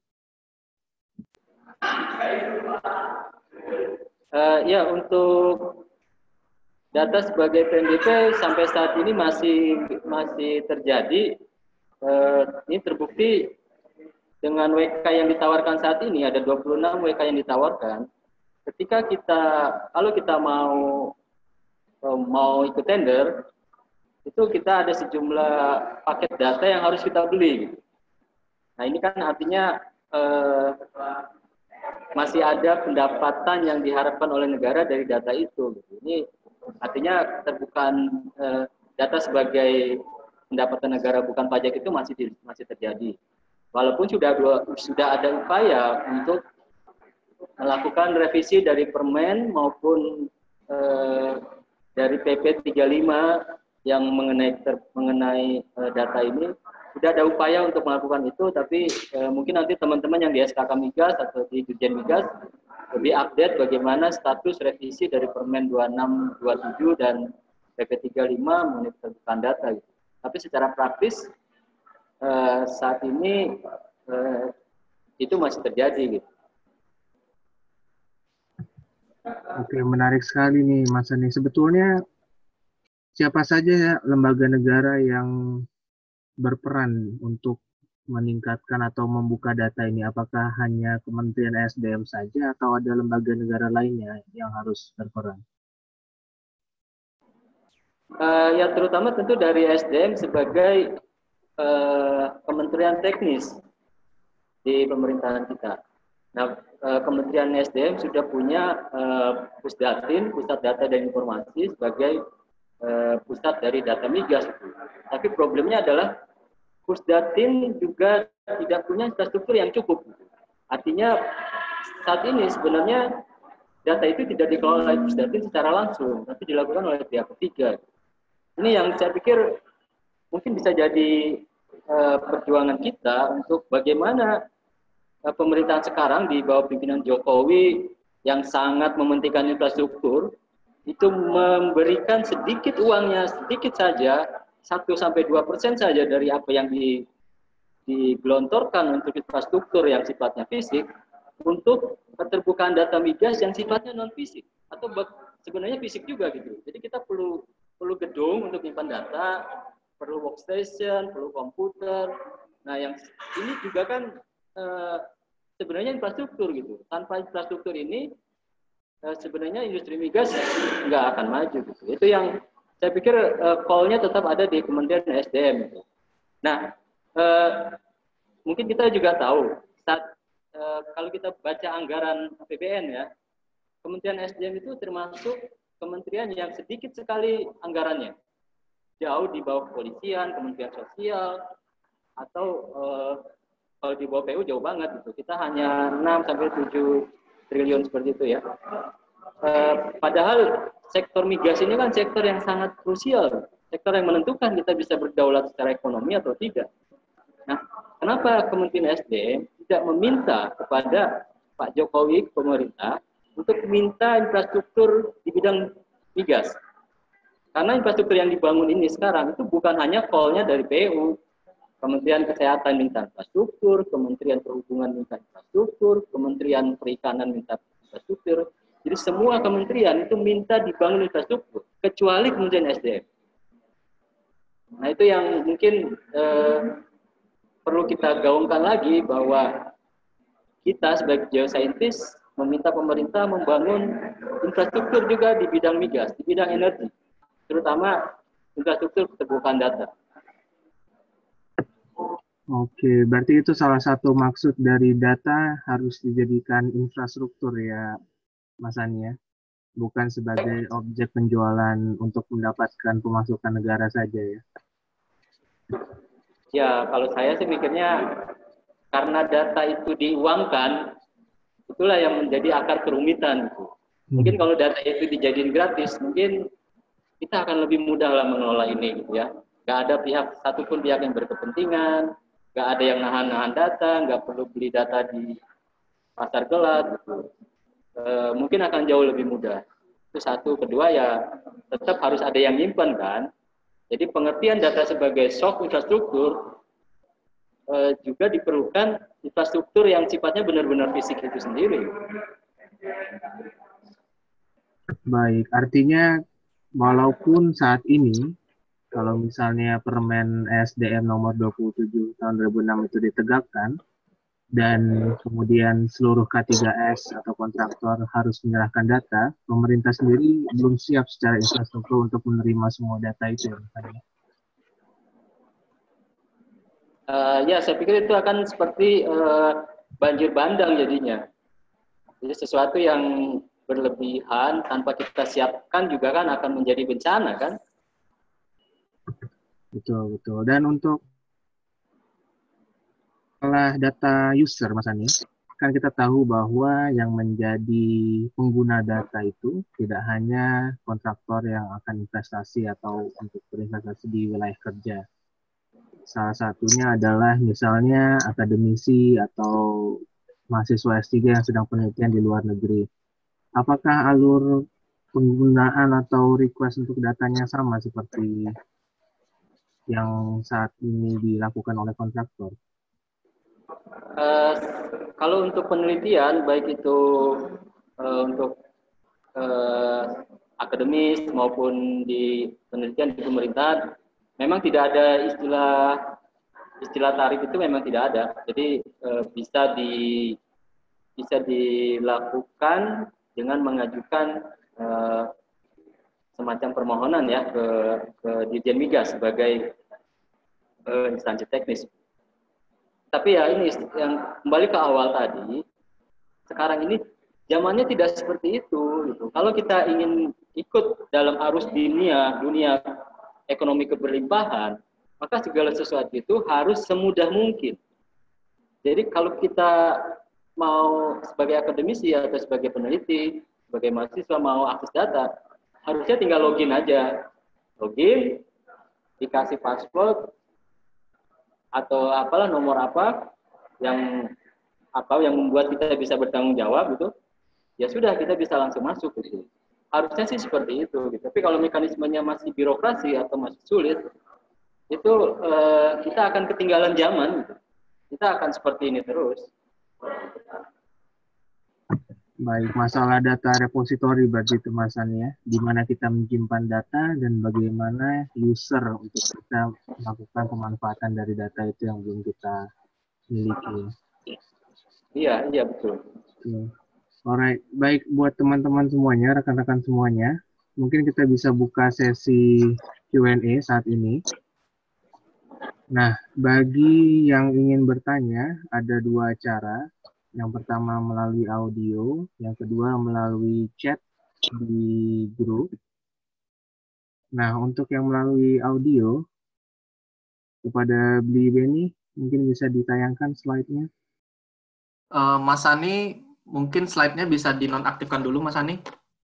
Uh, ya, untuk data sebagai P N B P sampai saat ini masih masih terjadi. Uh, ini terbukti dengan W K yang ditawarkan saat ini, ada dua puluh enam W K yang ditawarkan. Ketika kita, kalau kita mau mau ikut tender, itu kita ada sejumlah paket data yang harus kita beli. Nah, ini kan artinya eh, masih ada pendapatan yang diharapkan oleh negara dari data itu. Ini artinya terbukan eh, data sebagai pendapatan negara bukan pajak itu masih masih terjadi. Walaupun sudah sudah ada upaya untuk melakukan revisi dari Permen maupun eh, dari P P tiga puluh lima yang mengenai ter, mengenai eh, data ini, sudah ada upaya untuk melakukan itu, tapi eh, mungkin nanti teman-teman yang di S K K Migas atau di Dirjen Migas lebih update bagaimana status revisi dari Permen dua puluh enam dua puluh tujuh dan P P tiga puluh lima mengenai keterbukaan data. Gitu. Tapi secara praktis eh, saat ini eh, itu masih terjadi. Gitu. Oke, menarik sekali nih Mas Ani. Sebetulnya siapa saja ya lembaga negara yang berperan untuk meningkatkan atau membuka data ini? Apakah hanya Kementerian S D M saja atau ada lembaga negara lainnya yang harus berperan? Uh, ya terutama tentu dari S D M sebagai uh, kementerian teknis di pemerintahan kita. Nah, uh, Kementerian S D M sudah punya uh, Pusdatin, Pusat Data dan Informasi sebagai uh, pusat dari data migas. Tapi problemnya adalah Pusdatin juga tidak punya infrastruktur yang cukup. Artinya saat ini sebenarnya data itu tidak dikelola oleh Pusdatin secara langsung, tapi dilakukan oleh pihak ketiga. Ini yang saya pikir mungkin bisa jadi uh, perjuangan kita untuk bagaimana uh, pemerintahan sekarang di bawah pimpinan Jokowi yang sangat mementingkan infrastruktur itu memberikan sedikit uangnya, sedikit saja, satu sampai dua persen saja dari apa yang di, digelontorkan untuk infrastruktur yang sifatnya fisik untuk keterbukaan data migas yang sifatnya non fisik atau sebenarnya fisik juga gitu. Jadi kita perlu perlu gedung untuk menyimpan data, perlu workstation, perlu komputer. Nah, yang ini juga kan eh, sebenarnya infrastruktur gitu. Tanpa infrastruktur ini eh, sebenarnya industri migas nggak akan maju gitu. Itu yang saya pikir uh, call-nya tetap ada di Kementerian S D M. Gitu. Nah, uh, mungkin kita juga tahu saat uh, kalau kita baca anggaran A P B N ya, Kementerian S D M itu termasuk kementerian yang sedikit sekali anggarannya, jauh di bawah kepolisian, Kementerian Sosial, atau uh, kalau di bawah P U jauh banget gitu. Kita hanya enam sampai tujuh triliun seperti itu ya. Uh, padahal sektor migas ini kan sektor yang sangat krusial, sektor yang menentukan kita bisa berdaulat secara ekonomi atau tidak. Nah, kenapa Kementerian S D M tidak meminta kepada Pak Jokowi, pemerintah, untuk minta infrastruktur di bidang migas? Karena infrastruktur yang dibangun ini sekarang itu bukan hanya call-nya dari P U, Kementerian Kesehatan minta infrastruktur, Kementerian Perhubungan minta infrastruktur, Kementerian Perikanan minta infrastruktur. Jadi semua kementerian itu minta dibangun infrastruktur, kecuali Kementerian S D M. Nah itu yang mungkin eh, perlu kita gaungkan lagi bahwa kita sebagai geosaintis meminta pemerintah membangun infrastruktur juga di bidang migas, di bidang energi, terutama infrastruktur keterbukaan data. Oke, berarti itu salah satu maksud dari data harus dijadikan infrastruktur ya, Mas Ani ya, bukan sebagai objek penjualan untuk mendapatkan pemasukan negara saja ya. Ya, kalau saya sih mikirnya karena data itu diuangkan, itulah yang menjadi akar kerumitan. Mungkin kalau data itu dijadiin gratis, mungkin kita akan lebih mudah lah mengelola ini, gitu ya. nggak ada pihak satupun pihak yang berkepentingan, nggak ada yang nahan-nahan data, nggak perlu beli data di pasar gelap gitu. E, mungkin akan jauh lebih mudah. Itu satu. Kedua ya tetap harus ada yang nyimpen kan. Jadi pengertian data sebagai soft infrastruktur e, juga diperlukan infrastruktur yang sifatnya benar-benar fisik itu sendiri. Baik, artinya walaupun saat ini kalau misalnya Permen S D M nomor dua puluh tujuh tahun dua ribu enam itu ditegakkan dan kemudian seluruh K tiga S atau kontraktor harus menyerahkan data, pemerintah sendiri belum siap secara infrastruktur untuk menerima semua data itu. Uh, ya, saya pikir itu akan seperti uh, banjir bandang jadinya. Jadi sesuatu yang berlebihan tanpa kita siapkan juga kan akan menjadi bencana kan? Betul, betul. Dan untuk masalah data user, Mas Ani, kan kita tahu bahwa yang menjadi pengguna data itu tidak hanya kontraktor yang akan investasi atau untuk berinvestasi di wilayah kerja. Salah satunya adalah misalnya akademisi atau mahasiswa S tiga yang sedang penelitian di luar negeri. Apakah alur penggunaan atau request untuk datanya sama seperti yang saat ini dilakukan oleh kontraktor? Uh, kalau untuk penelitian, baik itu uh, untuk uh, akademis maupun di penelitian di pemerintahan, memang tidak ada istilah istilah tarif itu memang tidak ada. Jadi uh, bisa di bisa dilakukan dengan mengajukan uh, semacam permohonan ya ke, ke Dirjen Migas sebagai uh, instansi teknis. Tapi ya ini yang kembali ke awal tadi, sekarang ini zamannya tidak seperti itu. Gitu. Kalau kita ingin ikut dalam arus dunia dunia ekonomi keberlimpahan, maka segala sesuatu itu harus semudah mungkin. Jadi kalau kita mau sebagai akademisi atau sebagai peneliti, sebagai mahasiswa mau akses data, harusnya tinggal login aja. Login, dikasih password, atau apalah nomor apa yang apa yang membuat kita bisa bertanggung jawab gitu, ya sudah kita bisa langsung masuk gitu. Harusnya sih seperti itu gitu. Tapi kalau mekanismenya masih birokrasi atau masih sulit, itu eh, kita akan ketinggalan zaman gitu. Kita akan seperti ini terus. Baik, masalah data repositori berarti itu Mas Ani ya, di mana kita menyimpan data dan bagaimana user untuk kita melakukan pemanfaatan dari data itu yang belum kita miliki. Iya, iya betul. Oke. Alright, baik buat teman-teman semuanya, rekan-rekan semuanya, mungkin kita bisa buka sesi Q and A saat ini. Nah, bagi yang ingin bertanya, ada dua cara. Yang pertama melalui audio, yang kedua melalui chat di grup. Nah, untuk yang melalui audio, kepada Bli Beni, mungkin bisa ditayangkan slide-nya. Uh, Mas Ani, mungkin slide-nya bisa dinonaktifkan dulu, Mas Ani.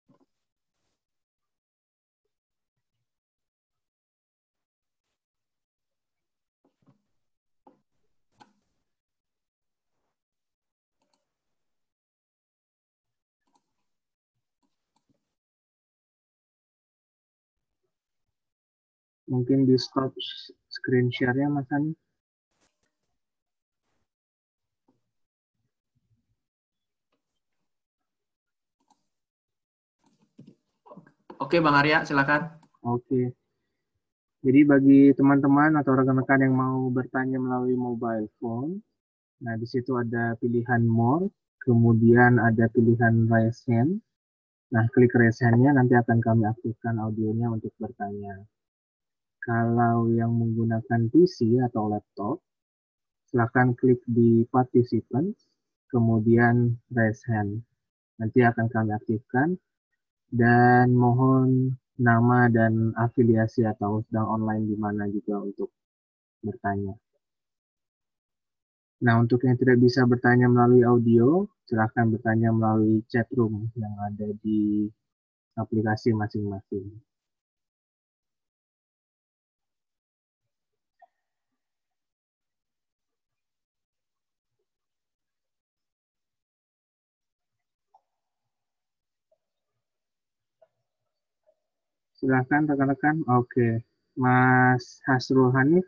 Mungkin di stop screen share-nya, Mas Ani. Oke, Bang Arya, silakan. Oke. Jadi bagi teman-teman atau rekan-rekan yang mau bertanya melalui mobile phone, nah di situ ada pilihan more, kemudian ada pilihan raise hand. Nah, klik raise hand-nya nanti akan kami aktifkan audionya untuk bertanya. Kalau yang menggunakan P C atau laptop, silakan klik di participants, kemudian raise hand. Nanti akan kami aktifkan, dan mohon nama dan afiliasi atau sedang online di mana juga untuk bertanya. Nah, untuk yang tidak bisa bertanya melalui audio, silakan bertanya melalui chat room yang ada di aplikasi masing-masing. Silakan rekan-rekan. Oke, Mas Hasrul Hanif.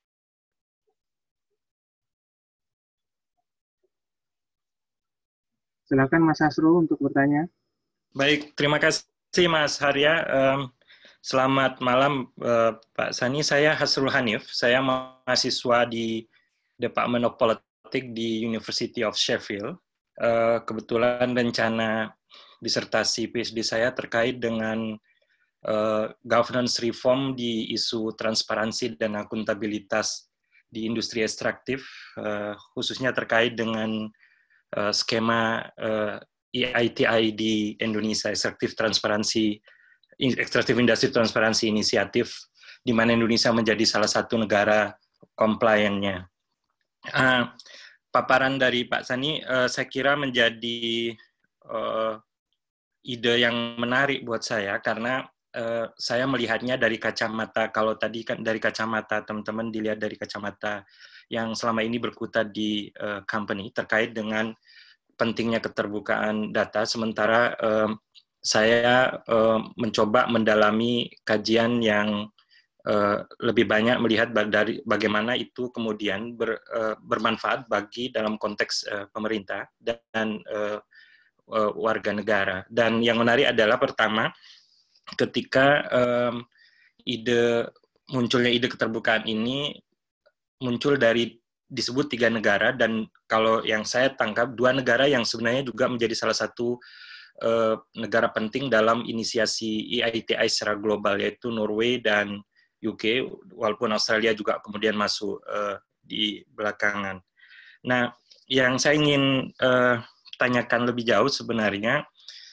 Silakan Mas Hasrul untuk bertanya. Baik, terima kasih Mas Harya. Um, selamat malam uh, Pak Sani. Saya Hasrul Hanif. Saya mahasiswa di Department of Politics di University of Sheffield. Uh, kebetulan rencana disertasi P H D saya terkait dengan uh, governance reform di isu transparansi dan akuntabilitas di industri ekstraktif, uh, khususnya terkait dengan uh, skema uh, E I T I di Indonesia, Extractive Transparency, Extractive Industry Transparency Initiative, di mana Indonesia menjadi salah satu negara compliant-nya. Uh, paparan dari Pak Sani, uh, saya kira menjadi uh, ide yang menarik buat saya, karena uh, saya melihatnya dari kacamata, kalau tadi kan dari kacamata teman-teman dilihat dari kacamata yang selama ini berkutat di uh, company, terkait dengan pentingnya keterbukaan data, sementara uh, saya uh, mencoba mendalami kajian yang Uh, lebih banyak melihat dari bagaimana itu kemudian ber, uh, bermanfaat bagi dalam konteks uh, pemerintah dan uh, uh, warga negara. Dan yang menarik adalah pertama, ketika um, ide munculnya ide keterbukaan ini muncul dari disebut tiga negara, dan kalau yang saya tangkap dua negara yang sebenarnya juga menjadi salah satu uh, negara penting dalam inisiasi E I T I secara global, yaitu Norway dan U K, walaupun Australia juga kemudian masuk uh, di belakangan. Nah, yang saya ingin uh, tanyakan lebih jauh sebenarnya,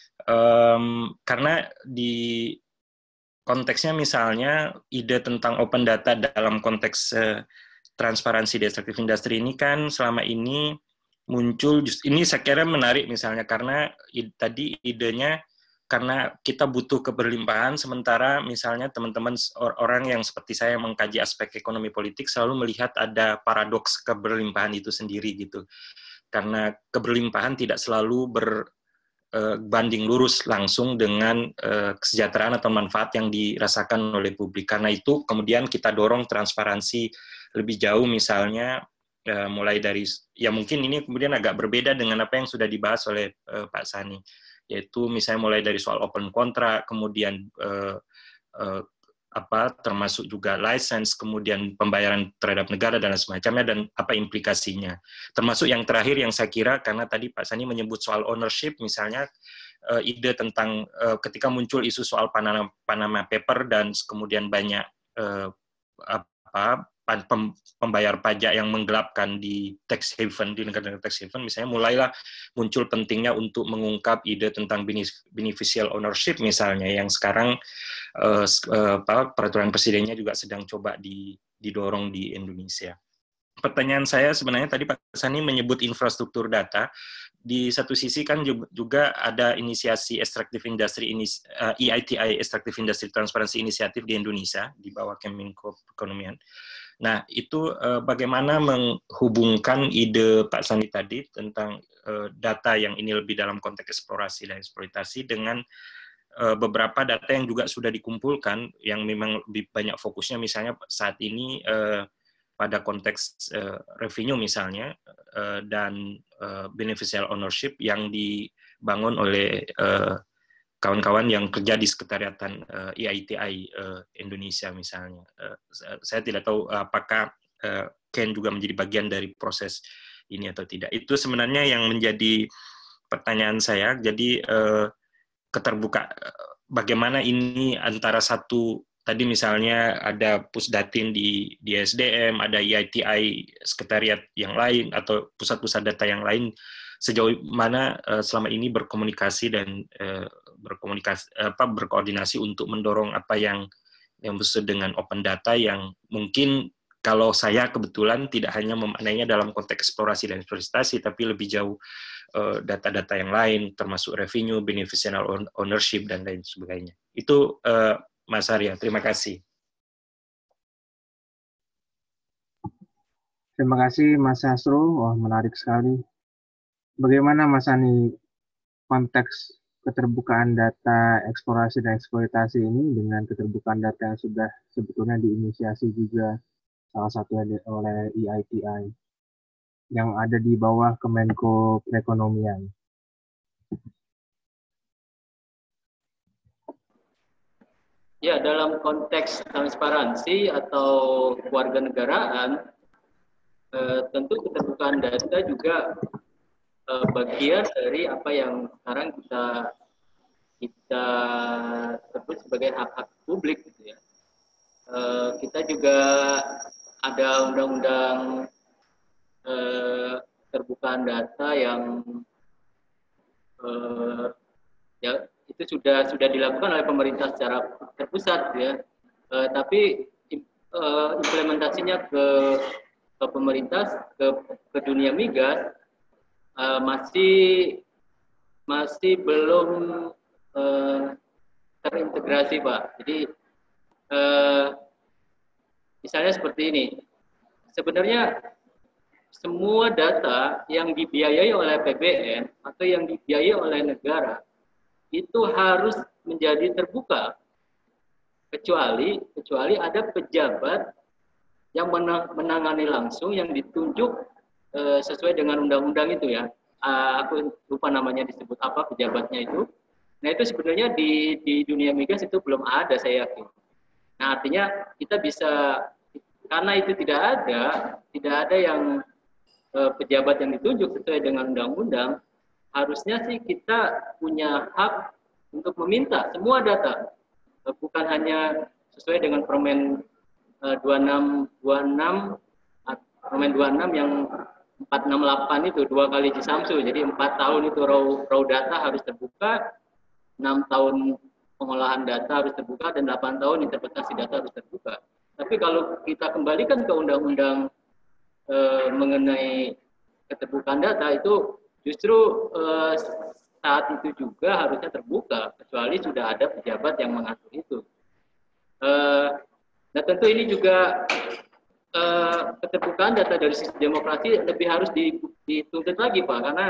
um, karena di konteksnya misalnya ide tentang open data dalam konteks uh, transparansi di extractive industry ini kan selama ini muncul, just, ini saya kira menarik misalnya karena ide, tadi idenya karena kita butuh keberlimpahan, sementara misalnya teman-teman orang yang seperti saya yang mengkaji aspek ekonomi politik selalu melihat ada paradoks keberlimpahan itu sendiri gitu. Karena keberlimpahan tidak selalu berbanding lurus langsung dengan kesejahteraan atau manfaat yang dirasakan oleh publik. Karena itu kemudian kita dorong transparansi lebih jauh, misalnya mulai dari, ya mungkin ini kemudian agak berbeda dengan apa yang sudah dibahas oleh Pak Sani, yaitu misalnya mulai dari soal open contract, kemudian eh, eh, apa termasuk juga license, kemudian pembayaran terhadap negara dan semacamnya, dan apa implikasinya. Termasuk yang terakhir yang saya kira, karena tadi Pak Sani menyebut soal ownership, misalnya eh, ide tentang eh, ketika muncul isu soal Panama, Panama Paper dan kemudian banyak eh, apa pembayar pajak yang menggelapkan di tax haven, di negara-negara tax haven, misalnya mulailah muncul pentingnya untuk mengungkap ide tentang beneficial ownership misalnya, yang sekarang uh, uh, peraturan presidennya juga sedang coba didorong di Indonesia. Pertanyaan saya sebenarnya tadi Pak Sani menyebut infrastruktur data. Di satu sisi kan juga ada inisiasi Extractive Industry uh, E I T I, Extractive Industry Transparency Initiative di Indonesia di bawah Kemenko Perekonomian. Nah, itu uh, bagaimana menghubungkan ide Pak Sani tadi tentang uh, data yang ini lebih dalam konteks eksplorasi dan eksploitasi dengan uh, beberapa data yang juga sudah dikumpulkan yang memang lebih banyak fokusnya misalnya saat ini uh, pada konteks uh, revenue misalnya uh, dan uh, beneficial ownership yang dibangun oleh uh, kawan-kawan yang kerja di sekretariatan uh, E I T I uh, Indonesia misalnya. Uh, saya tidak tahu apakah uh, Ken juga menjadi bagian dari proses ini atau tidak. Itu sebenarnya yang menjadi pertanyaan saya. Jadi uh, keterbuka, bagaimana ini antara satu, tadi misalnya ada Pusdatin di, di S D M, ada E I T I sekretariat yang lain, atau pusat-pusat data yang lain, sejauh mana uh, selama ini berkomunikasi dan uh, berkomunikasi apa berkoordinasi untuk mendorong apa yang yang disebut dengan open data, yang mungkin kalau saya kebetulan tidak hanya memaknainya dalam konteks eksplorasi dan eksploitasi, tapi lebih jauh data-data uh, yang lain, termasuk revenue, beneficial ownership, dan lain sebagainya. Itu uh, Mas Arya, terima kasih. Terima kasih Mas Hasrul, wah menarik sekali. Bagaimana Mas Ani konteks keterbukaan data eksplorasi dan eksploitasi ini dengan keterbukaan data yang sudah sebetulnya diinisiasi juga salah satunya oleh E I T I yang ada di bawah Kemenko Perekonomian. Ya, dalam konteks transparansi atau kewarganegaraan, eh, tentu keterbukaan data juga eh, bagian dari apa yang sekarang kita kita sebut sebagai hak-hak publik, gitu ya. Eh, kita juga ada undang-undang eh, keterbukaan data yang eh, ya itu sudah sudah dilakukan oleh pemerintah secara terpusat, ya. Uh, tapi uh, implementasinya ke ke pemerintah, ke ke dunia migas uh, masih masih belum uh, terintegrasi, Pak. Jadi uh, misalnya seperti ini, sebenarnya semua data yang dibiayai oleh A P B N atau yang dibiayai oleh negara itu harus menjadi terbuka, kecuali kecuali ada pejabat yang menangani langsung yang ditunjuk e, sesuai dengan undang-undang itu, ya. A, aku lupa namanya disebut apa pejabatnya itu. Nah, itu sebenarnya di di dunia migas itu belum ada, saya yakin. Nah, artinya kita bisa, karena itu tidak ada, tidak ada yang e, pejabat yang ditunjuk sesuai dengan undang-undang. Harusnya sih kita punya hak untuk meminta semua data, bukan hanya sesuai dengan Permen dua puluh enam dua puluh enam Permen dua puluh enam yang empat enam delapan itu dua kali Cisamsu, jadi empat tahun itu raw, raw data harus terbuka, enam tahun pengolahan data harus terbuka, dan delapan tahun interpretasi data harus terbuka. Tapi kalau kita kembalikan ke undang-undang eh, mengenai keterbukaan data itu justru eh, saat itu juga harusnya terbuka, kecuali sudah ada pejabat yang mengatur itu. Eh, nah, tentu ini juga eh, keterbukaan data dari sisi demokrasi lebih harus dituntut lagi, Pak, karena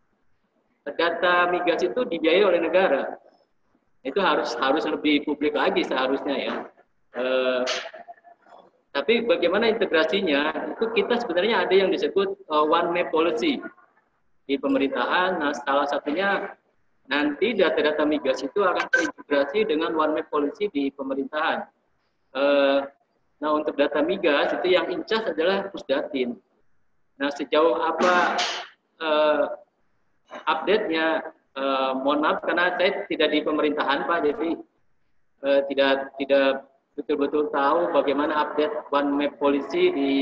data migas itu dibiayai oleh negara. Itu harus harus lebih publik lagi seharusnya, ya. Eh, tapi bagaimana integrasinya? Itu kita sebenarnya ada yang disebut uh, one map policy di pemerintahan. Nah, salah satunya nanti data-data migas itu akan terintegrasi dengan one map policy di pemerintahan. Uh, nah, untuk data migas itu yang in charge adalah Pusdatin. Nah, sejauh apa uh, update-nya? Uh, mohon maaf karena saya tidak di pemerintahan, Pak, jadi uh, tidak tidak betul-betul tahu bagaimana update one map policy di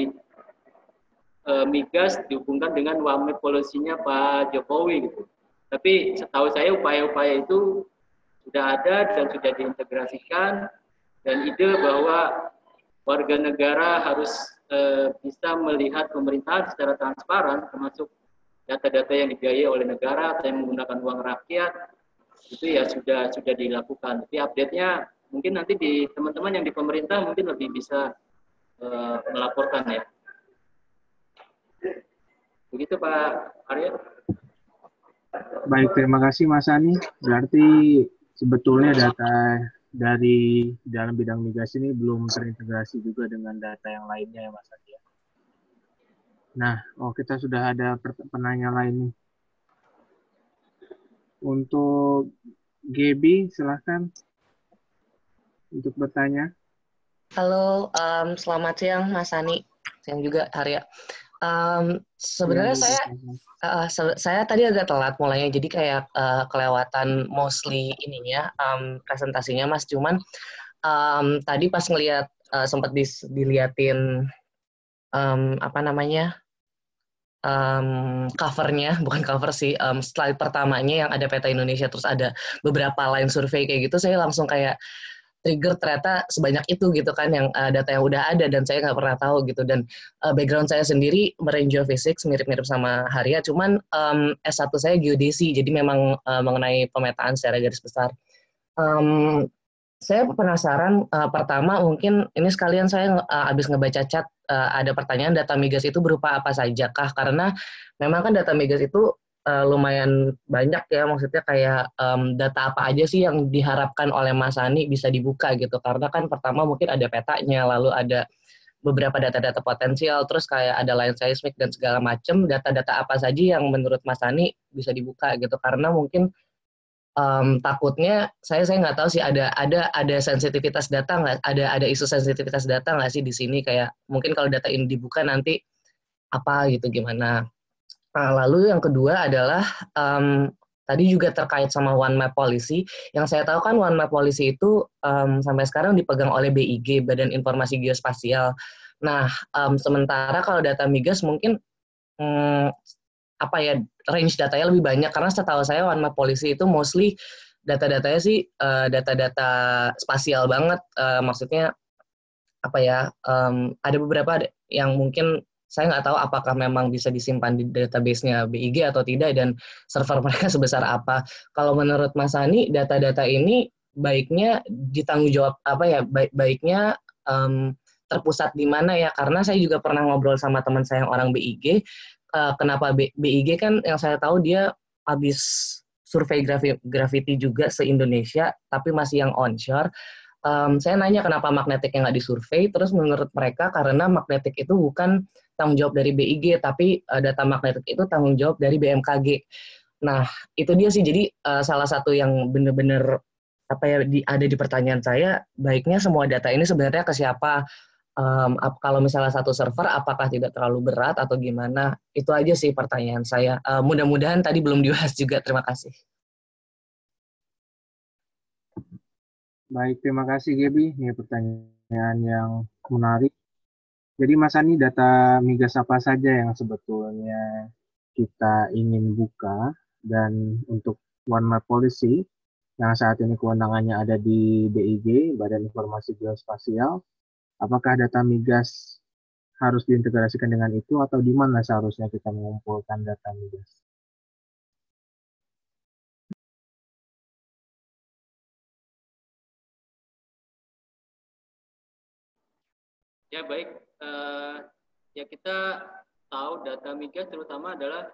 uh, migas dihubungkan dengan one map policy-nya Pak Jokowi, gitu. Tapi setahu saya upaya-upaya itu sudah ada dan sudah diintegrasikan, dan ide bahwa warga negara harus uh, bisa melihat pemerintahan secara transparan, termasuk data-data yang dibiayai oleh negara atau yang menggunakan uang rakyat, itu ya sudah sudah dilakukan. Tapi update-nya mungkin nanti di teman-teman yang di pemerintah mungkin lebih bisa uh, melaporkan, ya. Begitu, Pak Arya. Baik, terima kasih Mas Ani. Berarti sebetulnya data dari dalam bidang migas ini belum terintegrasi juga dengan data yang lainnya, ya Mas Ani. Nah, oh kita sudah ada penanya lain nih. Untuk Gaby, silahkan untuk bertanya. Halo, um, selamat siang Mas Ani, siang juga Arya. Um, sebenarnya ya, saya uh, se saya tadi agak telat mulainya, jadi kayak uh, kelewatan mostly ininya um, presentasinya Mas. Cuman um, tadi pas ngelihat uh, sempat diliatin um, apa namanya um, covernya, bukan cover sih, um, slide pertamanya yang ada peta Indonesia, terus ada beberapa line survei kayak gitu, saya langsung kayak trigger ternyata sebanyak itu gitu kan, yang uh, data yang udah ada dan saya nggak pernah tahu gitu. Dan uh, background saya sendiri marine geophysics, mirip-mirip sama Harya, cuman um, S satu saya geodesi, jadi memang uh, mengenai pemetaan secara garis besar. Um, saya penasaran, uh, pertama mungkin ini sekalian saya uh, habis ngebaca chat, uh, ada pertanyaan data migas itu berupa apa saja kah? Karena memang kan data migas itu uh, lumayan banyak ya, maksudnya kayak um, data apa aja sih yang diharapkan oleh Mas Sani bisa dibuka gitu, karena kan pertama mungkin ada petanya, lalu ada beberapa data-data potensial, terus kayak ada line seismik dan segala macam, data-data apa saja yang menurut Mas Sani bisa dibuka gitu, karena mungkin um, takutnya saya saya nggak tahu sih ada ada ada sensitivitas data nggak, ada ada isu sensitivitas data nggak sih di sini, kayak mungkin kalau data ini dibuka nanti apa gitu gimana. Nah, lalu yang kedua adalah um, tadi juga terkait sama One Map Policy. Yang saya tahu kan One Map Policy itu um, sampai sekarang dipegang oleh B I G, Badan Informasi Geospasial. Nah, um, sementara kalau data migas mungkin um, apa ya, range datanya lebih banyak, karena setahu saya One Map Policy itu mostly data-datanya sih uh, data-data spasial banget, uh, maksudnya apa ya, um, ada beberapa yang mungkin saya nggak tahu apakah memang bisa disimpan di database-nya B I G atau tidak, dan server mereka sebesar apa. Kalau menurut Mas Sani, data-data ini baiknya ditanggung jawab apa ya, baik baiknya um, terpusat di mana ya? Karena saya juga pernah ngobrol sama teman saya yang orang B I G. Uh, kenapa B I G kan yang saya tahu dia habis survei gravity juga se-Indonesia, tapi masih yang onshore. Um, saya nanya kenapa magnetik yang nggak disurvei, terus menurut mereka karena magnetik itu bukan tanggung jawab dari B I G, tapi uh, data magnetik itu tanggung jawab dari B M K G. Nah, itu dia sih, jadi uh, salah satu yang benar-benar apa ya di, ada di pertanyaan saya, baiknya semua data ini sebenarnya ke siapa? Um, ap, kalau misalnya satu server, apakah tidak terlalu berat atau gimana? Itu aja sih pertanyaan saya. Uh, mudah-mudahan tadi belum dibahas juga. Terima kasih. Baik, terima kasih Gaby. Ini pertanyaan yang menarik. Jadi Mas Sani, data migas apa saja yang sebetulnya kita ingin buka, dan untuk One Map Policy yang saat ini kewenangannya ada di B I G, Badan Informasi Geospasial, apakah data migas harus diintegrasikan dengan itu atau di mana seharusnya kita mengumpulkan data migas? Ya baik, uh, ya kita tahu data migas terutama adalah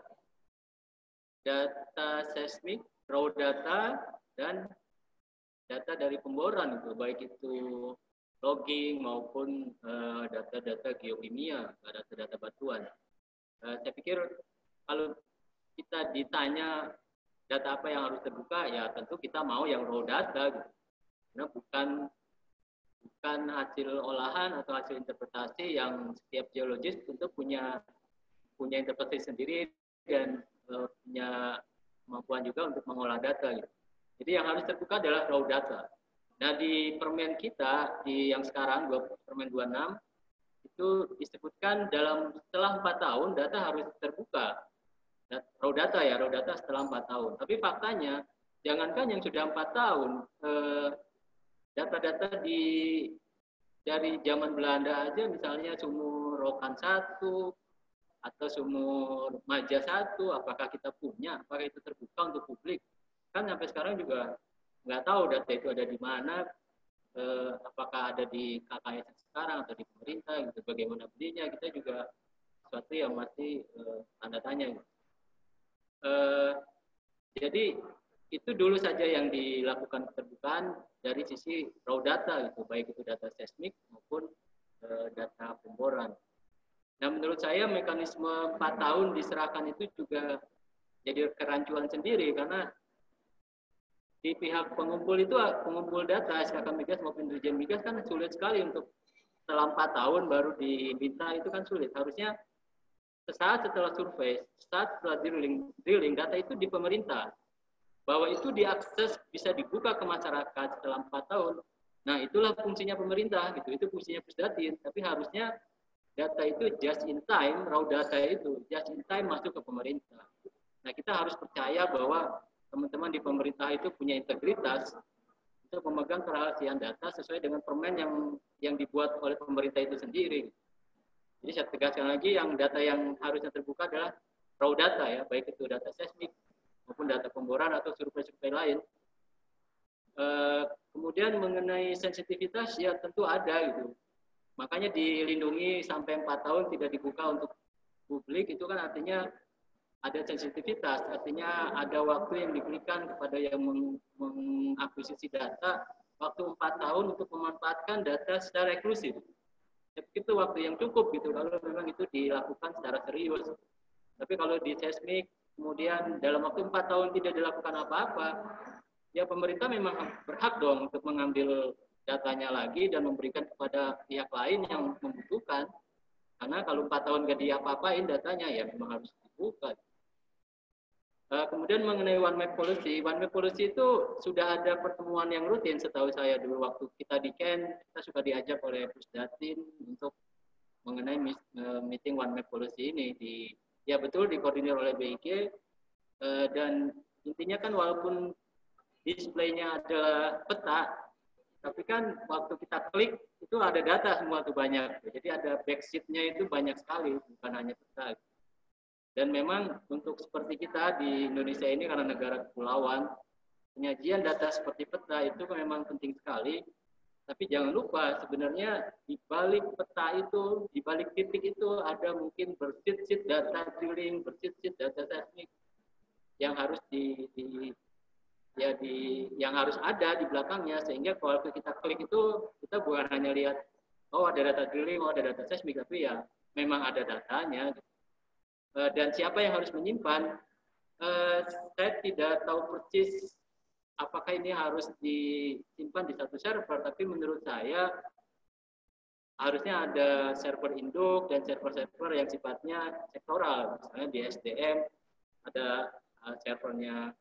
data seismik, raw data, dan data dari pemboran itu, baik itu logging maupun data-data uh, geokimia, data-data batuan. Uh, saya pikir kalau kita ditanya data apa yang harus terbuka, ya tentu kita mau yang raw data, gitu. Karena bukan bukan hasil olahan atau hasil interpretasi yang setiap geologis tentu punya punya interpretasi sendiri dan uh, punya kemampuan juga untuk mengolah data. Gitu. Jadi yang harus terbuka adalah raw data. Nah di permen kita di yang sekarang permen dua puluh enam itu disebutkan dalam setelah empat tahun data harus terbuka. Raw data ya, raw data setelah empat tahun. Tapi faktanya jangankan yang sudah empat tahun, eh, data-data di dari zaman Belanda aja, misalnya sumur Rokan satu atau sumur Maja satu, apakah kita punya, apakah itu terbuka untuk publik? Kan sampai sekarang juga nggak tahu data itu ada di mana, eh, apakah ada di K K S sekarang atau di pemerintah, gitu. Bagaimana belinya, kita juga sesuatu yang masih eh, tanda tanya. Gitu. Eh, jadi itu dulu saja yang dilakukan keterbukaan dari sisi raw data, gitu, baik itu data seismik maupun e, data pemboran. Nah, menurut saya mekanisme empat tahun diserahkan itu juga jadi kerancuan sendiri, karena di pihak pengumpul itu, pengumpul data S K K Migas maupun Dirjen Migas kan sulit sekali untuk setelah empat tahun baru diminta, itu kan sulit. Harusnya sesaat setelah survei, sesaat setelah drilling, drilling data itu di pemerintah, bahwa itu diakses, bisa dibuka ke masyarakat setelah empat tahun. Nah, itulah fungsinya pemerintah, gitu. Itu fungsinya Pusdatin. Tapi harusnya data itu just in time, raw data itu just in time masuk ke pemerintah. Nah, kita harus percaya bahwa teman-teman di pemerintah itu punya integritas untuk memegang kerahasiaan data sesuai dengan permen yang yang dibuat oleh pemerintah itu sendiri. Jadi saya tegaskan lagi, yang data yang harusnya terbuka adalah raw data ya, baik itu data seismik maupun data pemboran atau survei-survei lain. E, kemudian mengenai sensitivitas, ya tentu ada gitu. Makanya dilindungi sampai empat tahun tidak dibuka untuk publik, itu kan artinya ada sensitivitas, artinya ada waktu yang diberikan kepada yang meng mengakuisisi data, waktu empat tahun untuk memanfaatkan data secara eksklusif. Itu waktu yang cukup gitu, kalau memang itu dilakukan secara serius. Tapi kalau di seismik, kemudian dalam waktu empat tahun tidak dilakukan apa-apa, ya pemerintah memang berhak dong untuk mengambil datanya lagi dan memberikan kepada pihak lain yang membutuhkan. Karena kalau empat tahun nggak diapa-apain datanya, ya memang harus dibuka. Uh, kemudian mengenai one map policy, one map policy itu sudah ada pertemuan yang rutin setahu saya dulu waktu kita di Ken, kita sudah diajak oleh Pusdatin untuk mengenai meeting one map policy ini. Di, ya betul dikoordinir oleh B I G, uh, dan intinya kan walaupun displaynya adalah peta, tapi kan waktu kita klik itu ada data semua tuh banyak. Jadi ada backsheet-nya itu banyak sekali, bukan hanya peta. Dan memang untuk seperti kita di Indonesia ini karena negara kepulauan, penyajian data seperti peta itu memang penting sekali. Tapi jangan lupa sebenarnya di balik peta itu, di balik titik itu ada mungkin bersheet-sheet data drilling, bersheet-sheet data seismik yang harus di, di ya di yang harus ada di belakangnya, sehingga kalau kita klik itu kita bukan hanya lihat oh ada data drilling, oh ada data seismik, tapi ya memang ada datanya. Dan siapa yang harus menyimpan, uh, saya tidak tahu persis apakah ini harus disimpan di satu server, tapi menurut saya harusnya ada server induk dan server-server yang sifatnya sektoral. Misalnya di S D M ada uh, servernya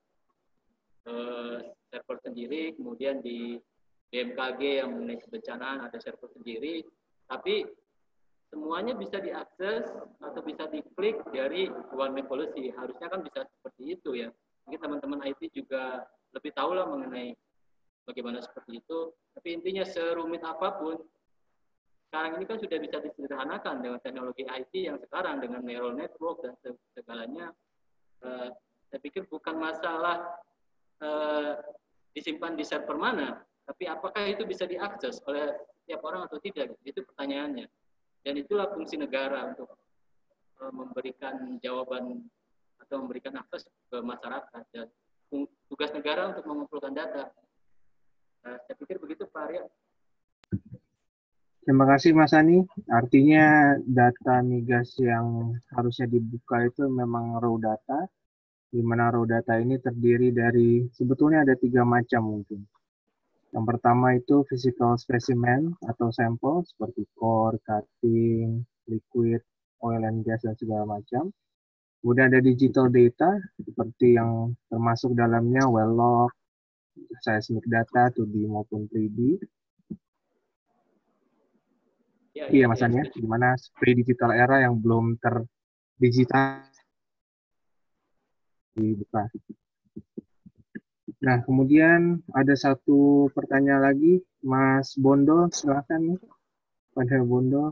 uh, server sendiri, kemudian di B M K G yang mengenai kebencanaan ada server sendiri, tapi semuanya bisa diakses atau bisa diklik dari one map policy. Harusnya kan bisa seperti itu ya. Mungkin teman-teman I T juga lebih tahu lah mengenai bagaimana seperti itu. Tapi intinya serumit apapun, sekarang ini kan sudah bisa disederhanakan dengan teknologi I T yang sekarang dengan neural network dan segalanya. Uh, saya pikir bukan masalah uh, disimpan di server mana, tapi apakah itu bisa diakses oleh setiap orang atau tidak? Itu pertanyaannya. Dan itulah fungsi negara untuk uh, memberikan jawaban atau memberikan akses ke masyarakat, dan tugas negara untuk mengumpulkan data. Uh, saya pikir begitu Pak Arya. Terima kasih Mas Ani. Artinya data migas yang harusnya dibuka itu memang raw data, di mana raw data ini terdiri dari sebetulnya ada tiga macam mungkin. Yang pertama itu physical specimen atau sampel seperti core, cutting, liquid, oil and gas, dan segala macam. Kemudian ada digital data seperti yang termasuk dalamnya well log, seismic data two D maupun three D. Ya, iya Mas Ania, di mana pre-digital era yang belum terdigital dibuka. Nah, kemudian ada satu pertanyaan lagi, Mas Bondo, silakan nih, Pada Bondo.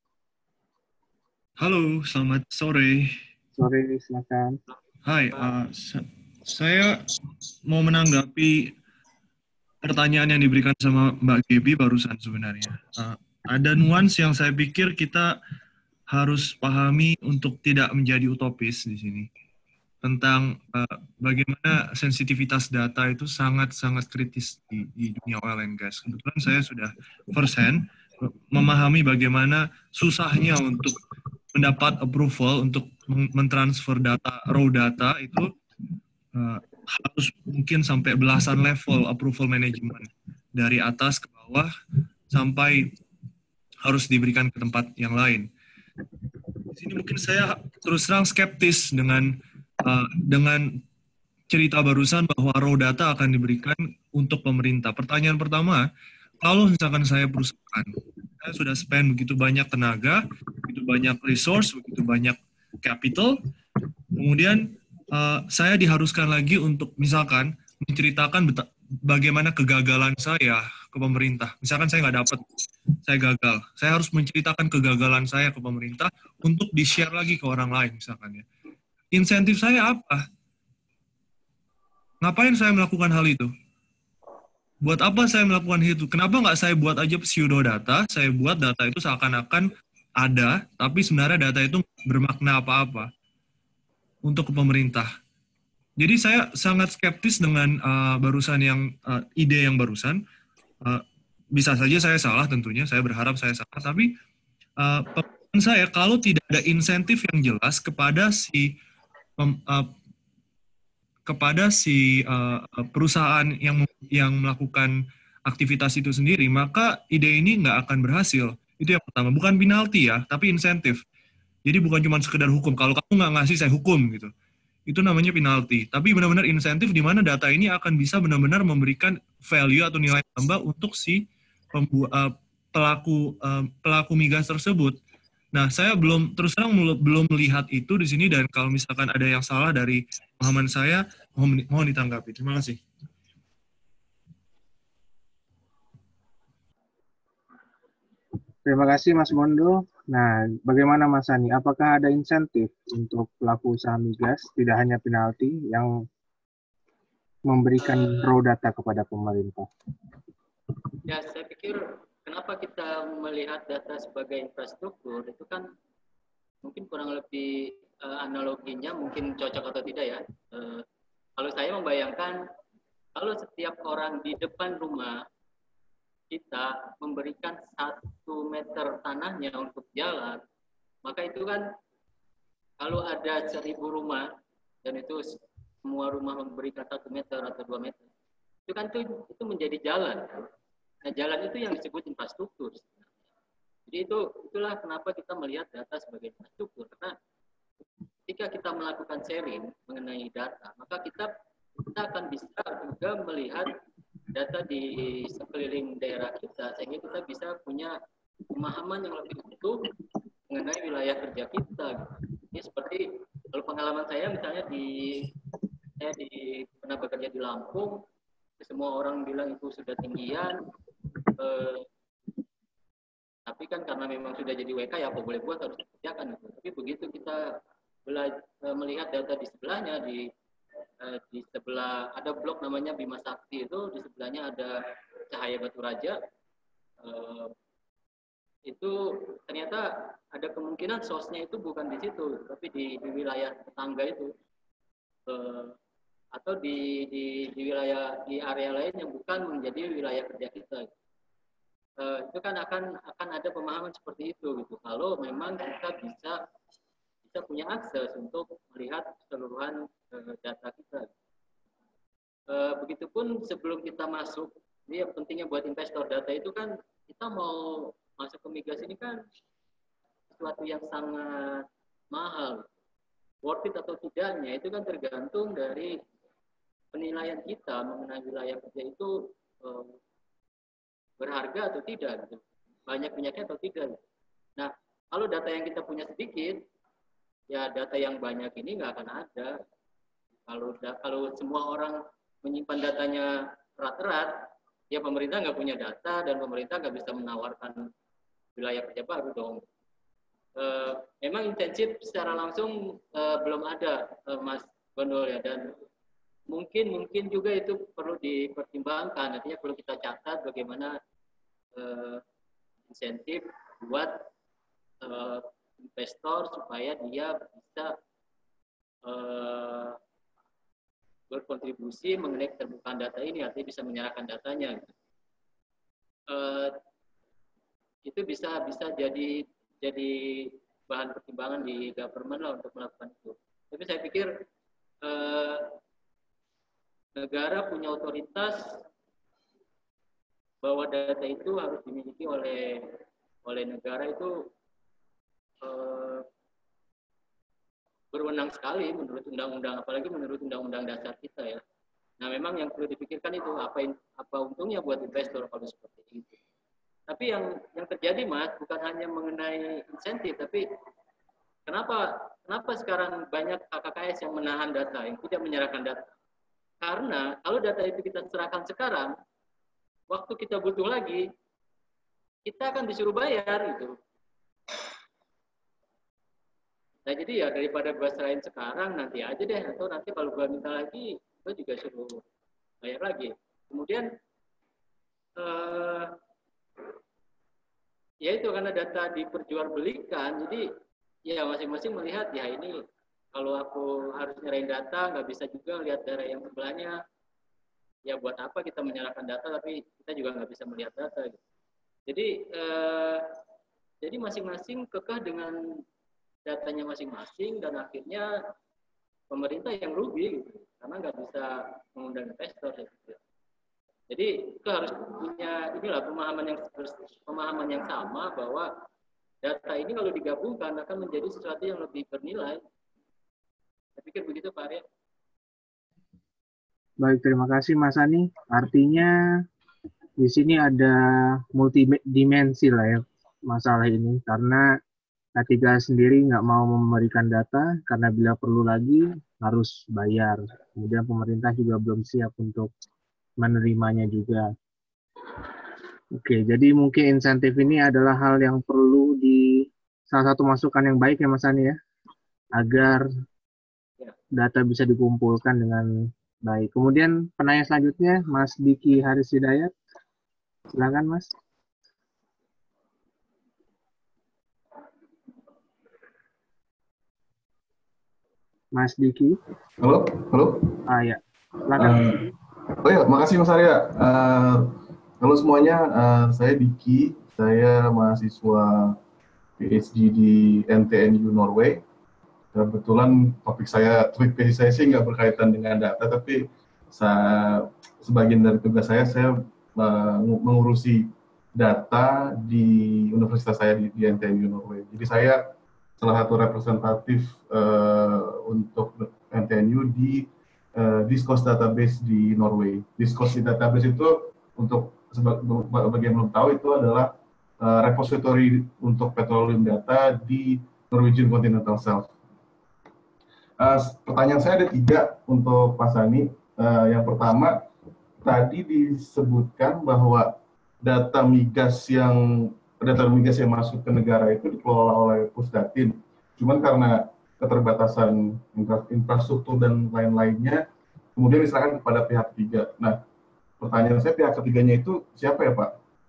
Halo, selamat sore. Sore, silakan. Hai, uh, saya mau menanggapi pertanyaan yang diberikan sama Mbak Gaby barusan sebenarnya. Uh, ada nuansa yang saya pikir kita harus pahami untuk tidak menjadi utopis di sini. Tentang uh, bagaimana sensitivitas data itu sangat-sangat kritis di, di dunia oil and gas. Kebetulan saya sudah first hand memahami bagaimana susahnya untuk mendapat approval untuk mentransfer data, raw data itu uh, harus mungkin sampai belasan level approval management. Dari atas ke bawah sampai harus diberikan ke tempat yang lain. Di sini mungkin saya terus terang skeptis dengan Uh, dengan cerita barusan bahwa raw data akan diberikan untuk pemerintah. Pertanyaan pertama, kalau misalkan saya perusahaan, saya sudah spend begitu banyak tenaga, begitu banyak resource, begitu banyak capital, kemudian uh, saya diharuskan lagi untuk misalkan menceritakan bagaimana kegagalan saya ke pemerintah. Misalkan saya nggak dapat, saya gagal. Saya harus menceritakan kegagalan saya ke pemerintah untuk di-share lagi ke orang lain misalkan ya. Insentif saya apa? Ngapain saya melakukan hal itu? Buat apa saya melakukan itu? Kenapa nggak saya buat aja pseudo data? Saya buat data itu seakan-akan ada, tapi sebenarnya data itu bermakna apa-apa. untuk ke pemerintah. Jadi saya sangat skeptis dengan uh, barusan yang uh, ide yang barusan. Uh, bisa saja saya salah tentunya, saya berharap saya salah, tapi uh, pemahaman saya kalau tidak ada insentif yang jelas kepada si um, uh, kepada si uh, perusahaan yang yang melakukan aktivitas itu sendiri, maka ide ini nggak akan berhasil. Itu yang pertama. Bukan penalti ya, tapi insentif. Jadi bukan cuma sekedar hukum. Kalau kamu nggak ngasih, saya hukum gitu. Itu namanya penalti. Tapi benar-benar insentif di mana data ini akan bisa benar-benar memberikan value atau nilai tambah untuk si pembu- uh, pelaku uh, pelaku migas tersebut. Nah, saya belum terus terang belum melihat itu di sini, dan kalau misalkan ada yang salah dari pemahaman saya, mohon, mohon ditanggapi. Terima kasih. Terima kasih Mas Mondo. Nah, bagaimana Mas Sani? Apakah ada insentif untuk pelaku usaha migas, tidak hanya penalti, yang memberikan raw data kepada pemerintah? Ya, saya pikir kenapa kita melihat data sebagai infrastruktur, itu kan mungkin kurang lebih uh, analoginya mungkin cocok atau tidak ya. Uh, kalau saya membayangkan, kalau setiap orang di depan rumah kita memberikan satu meter tanahnya untuk jalan, maka itu kan kalau ada seribu rumah dan itu semua rumah memberikan satu meter atau dua meter, itu kan itu, itu menjadi jalan. Nah, jalan itu yang disebut infrastruktur. Jadi itu itulah kenapa kita melihat data sebagai infrastruktur, karena ketika kita melakukan sharing mengenai data, maka kita kita akan bisa juga melihat data di sekeliling daerah kita, sehingga kita bisa punya pemahaman yang lebih utuh mengenai wilayah kerja kita. Ini seperti kalau pengalaman saya misalnya di saya di pernah bekerja di Lampung, semua orang bilang itu sudah tinggian, eh, tapi kan karena memang sudah jadi W K ya apa boleh buat harus dikerjakan gitu. Tapi begitu kita belajar, melihat data di sebelahnya, di di sebelah ada blok namanya Bima Sakti, itu di sebelahnya ada Cahaya Batu Raja, eh, itu ternyata ada kemungkinan source-nya itu bukan di situ, tapi di, di wilayah tetangga itu, eh, atau di, di, di wilayah di area lain yang bukan menjadi wilayah kerja kita. Eh, itu kan akan akan ada pemahaman seperti itu gitu. Kalau memang kita bisa bisa punya akses untuk melihat keseluruhan uh, data kita. Uh, begitupun sebelum kita masuk, ini yang pentingnya buat investor data itu kan, kita mau masuk ke migas ini kan sesuatu yang sangat mahal. Worth it atau tidaknya itu kan tergantung dari penilaian kita mengenai wilayah kerja itu uh, berharga atau tidak, gitu. Banyak minyaknya atau tidak. Nah, kalau data yang kita punya sedikit, ya data yang banyak ini nggak akan ada. Kalau kalau semua orang menyimpan datanya erat-erat, ya pemerintah nggak punya data dan pemerintah nggak bisa menawarkan wilayah kerja baru dong. E, memang intensif secara langsung e, belum ada, e, Mas Gondol ya, dan mungkin mungkin juga itu perlu dipertimbangkan. Artinya perlu kita catat bagaimana e, insentif buat e, investor supaya dia bisa uh, berkontribusi mengenai keterbukaan data ini, artinya bisa menyerahkan datanya. Uh, itu bisa bisa jadi jadi bahan pertimbangan di government lah untuk melakukan itu. Tapi saya pikir uh, negara punya otoritas bahwa data itu harus dimiliki oleh oleh negara itu berwenang sekali menurut undang-undang, apalagi menurut undang-undang dasar kita ya. Nah, memang yang perlu dipikirkan itu apa apa untungnya buat investor kalau seperti itu. Tapi yang yang terjadi Mas bukan hanya mengenai insentif, tapi kenapa kenapa sekarang banyak K K K S yang menahan data, yang tidak menyerahkan data? Karena kalau data itu kita serahkan sekarang, waktu kita butuh lagi, kita akan disuruh bayar gitu. Nah, jadi ya daripada gue serahin sekarang, nanti aja deh. Atau nanti kalau gue minta lagi, gue juga suruh bayar lagi. Kemudian, eh, ya itu karena data diperjualbelikan, jadi ya masing-masing melihat, ya ini kalau aku harus nyerahin data, nggak bisa juga lihat daerah yang sebelahnya. Ya buat apa kita menyerahkan data, tapi kita juga nggak bisa melihat data. Gitu. Jadi, eh, jadi masing-masing kekeh dengan datanya masing-masing, dan akhirnya pemerintah yang rugi, gitu, karena nggak bisa mengundang investor. Gitu. Jadi kita harus punya inilah pemahaman yang pemahaman yang sama bahwa data ini kalau digabungkan akan menjadi sesuatu yang lebih bernilai. Saya pikir begitu, Pak Arya. Baik, terima kasih Mas Ani. Artinya di sini ada multidimensi lah ya masalah ini, karena K tiga sendiri nggak mau memberikan data karena bila perlu lagi harus bayar. Kemudian pemerintah juga belum siap untuk menerimanya juga. Oke, jadi mungkin insentif ini adalah hal yang perlu di salah satu masukan yang baik ya Mas Ani ya, agar data bisa dikumpulkan dengan baik. Kemudian penanya selanjutnya, Mas Diki Haris Hidayat. Silakan, Mas. Mas Diki. Halo, halo. Ah ya, silakan. Uh, oh ya, makasih Mas Arya. Uh, halo semuanya, uh, saya Diki. Saya mahasiswa P H D di N T N U Norway. Kebetulan topik saya, topik P H D saya sih nggak berkaitan dengan data, tapi saya, sebagian dari tugas saya, saya uh, mengurusi data di universitas saya di, di N T N U Norway. Jadi saya salah satu representatif uh, untuk N T N U di uh, Discos Database di Norway. Discos Database itu, untuk bagi yang belum tahu, itu adalah uh, repository untuk petroleum data di Norwegian Continental Shelf. Uh, pertanyaan saya ada tiga untuk Pak Sani. Uh, yang pertama, tadi disebutkan bahwa data migas yang data migas yang masuk ke negara itu dikelola oleh Pusdatin. Cuman karena keterbatasan infrastruktur dan lain-lainnya, kemudian diserahkan kepada pihak ketiga. Nah, pertanyaan saya, pihak ketiganya itu siapa ya Pak?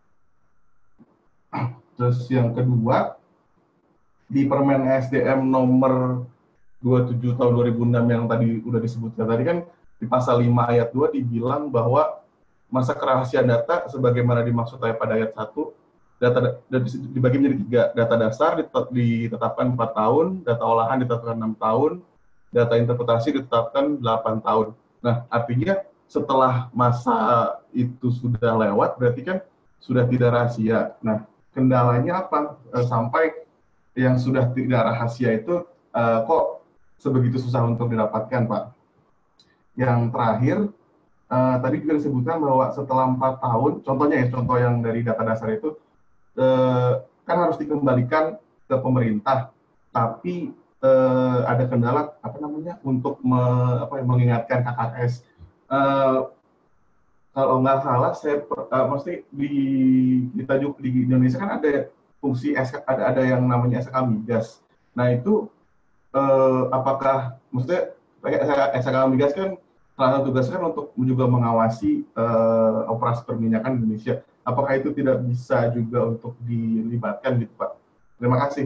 Terus yang kedua, di Permen S D M nomor dua puluh tujuh tahun dua ribu enam yang tadi udah disebutkan tadi kan, di pasal lima ayat dua dibilang bahwa masa kerahasiaan data sebagaimana dimaksud pada ayat satu, data dibagi menjadi tiga, data dasar ditetapkan empat tahun, data olahan ditetapkan enam tahun, data interpretasi ditetapkan delapan tahun. Nah, artinya setelah masa itu sudah lewat, berarti kan sudah tidak rahasia. Nah, kendalanya apa? E, sampai yang sudah tidak rahasia itu e, kok sebegitu susah untuk didapatkan, Pak. Yang terakhir, uh, tadi juga disebutkan bahwa setelah empat tahun, contohnya ya, contoh yang dari data dasar itu, uh, kan harus dikembalikan ke pemerintah, tapi uh, ada kendala, apa namanya, untuk me, apa, mengingatkan K K S. Uh, kalau nggak salah, saya, uh, mesti di, kita juga di Indonesia kan ada fungsi, ada, ada yang namanya S K migas. Nah, itu Uh, apakah, maksudnya S K migas kan salah satu tugasnya kan untuk juga mengawasi uh, operasi perminyakan di Indonesia. Apakah itu tidak bisa juga untuk dilibatkan gitu Pak? Terima kasih.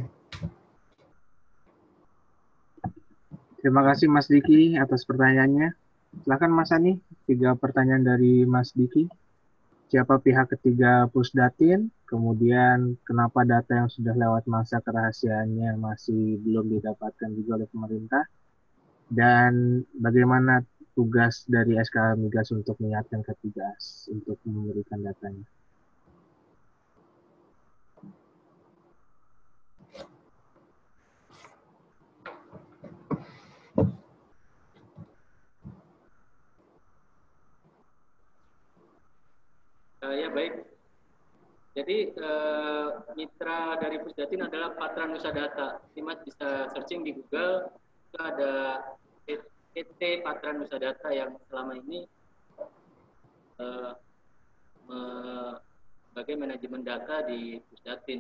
Terima kasih Mas Diki atas pertanyaannya. Silakan Mas Ani, tiga pertanyaan dari Mas Diki. Siapa pihak ketiga Pusdatin? Kemudian kenapa data yang sudah lewat masa kerahasiaannya masih belum didapatkan juga oleh pemerintah? Dan bagaimana tugas dari S K Migas untuk mengingatkan ketiga untuk memberikan datanya? Uh, ya baik. Jadi eh, mitra dari Pusdatin adalah Patra Nusa Data. Mas bisa searching di Google, itu ada P T Patra Nusa Data yang selama ini eh, sebagai manajemen data di Pusdatin.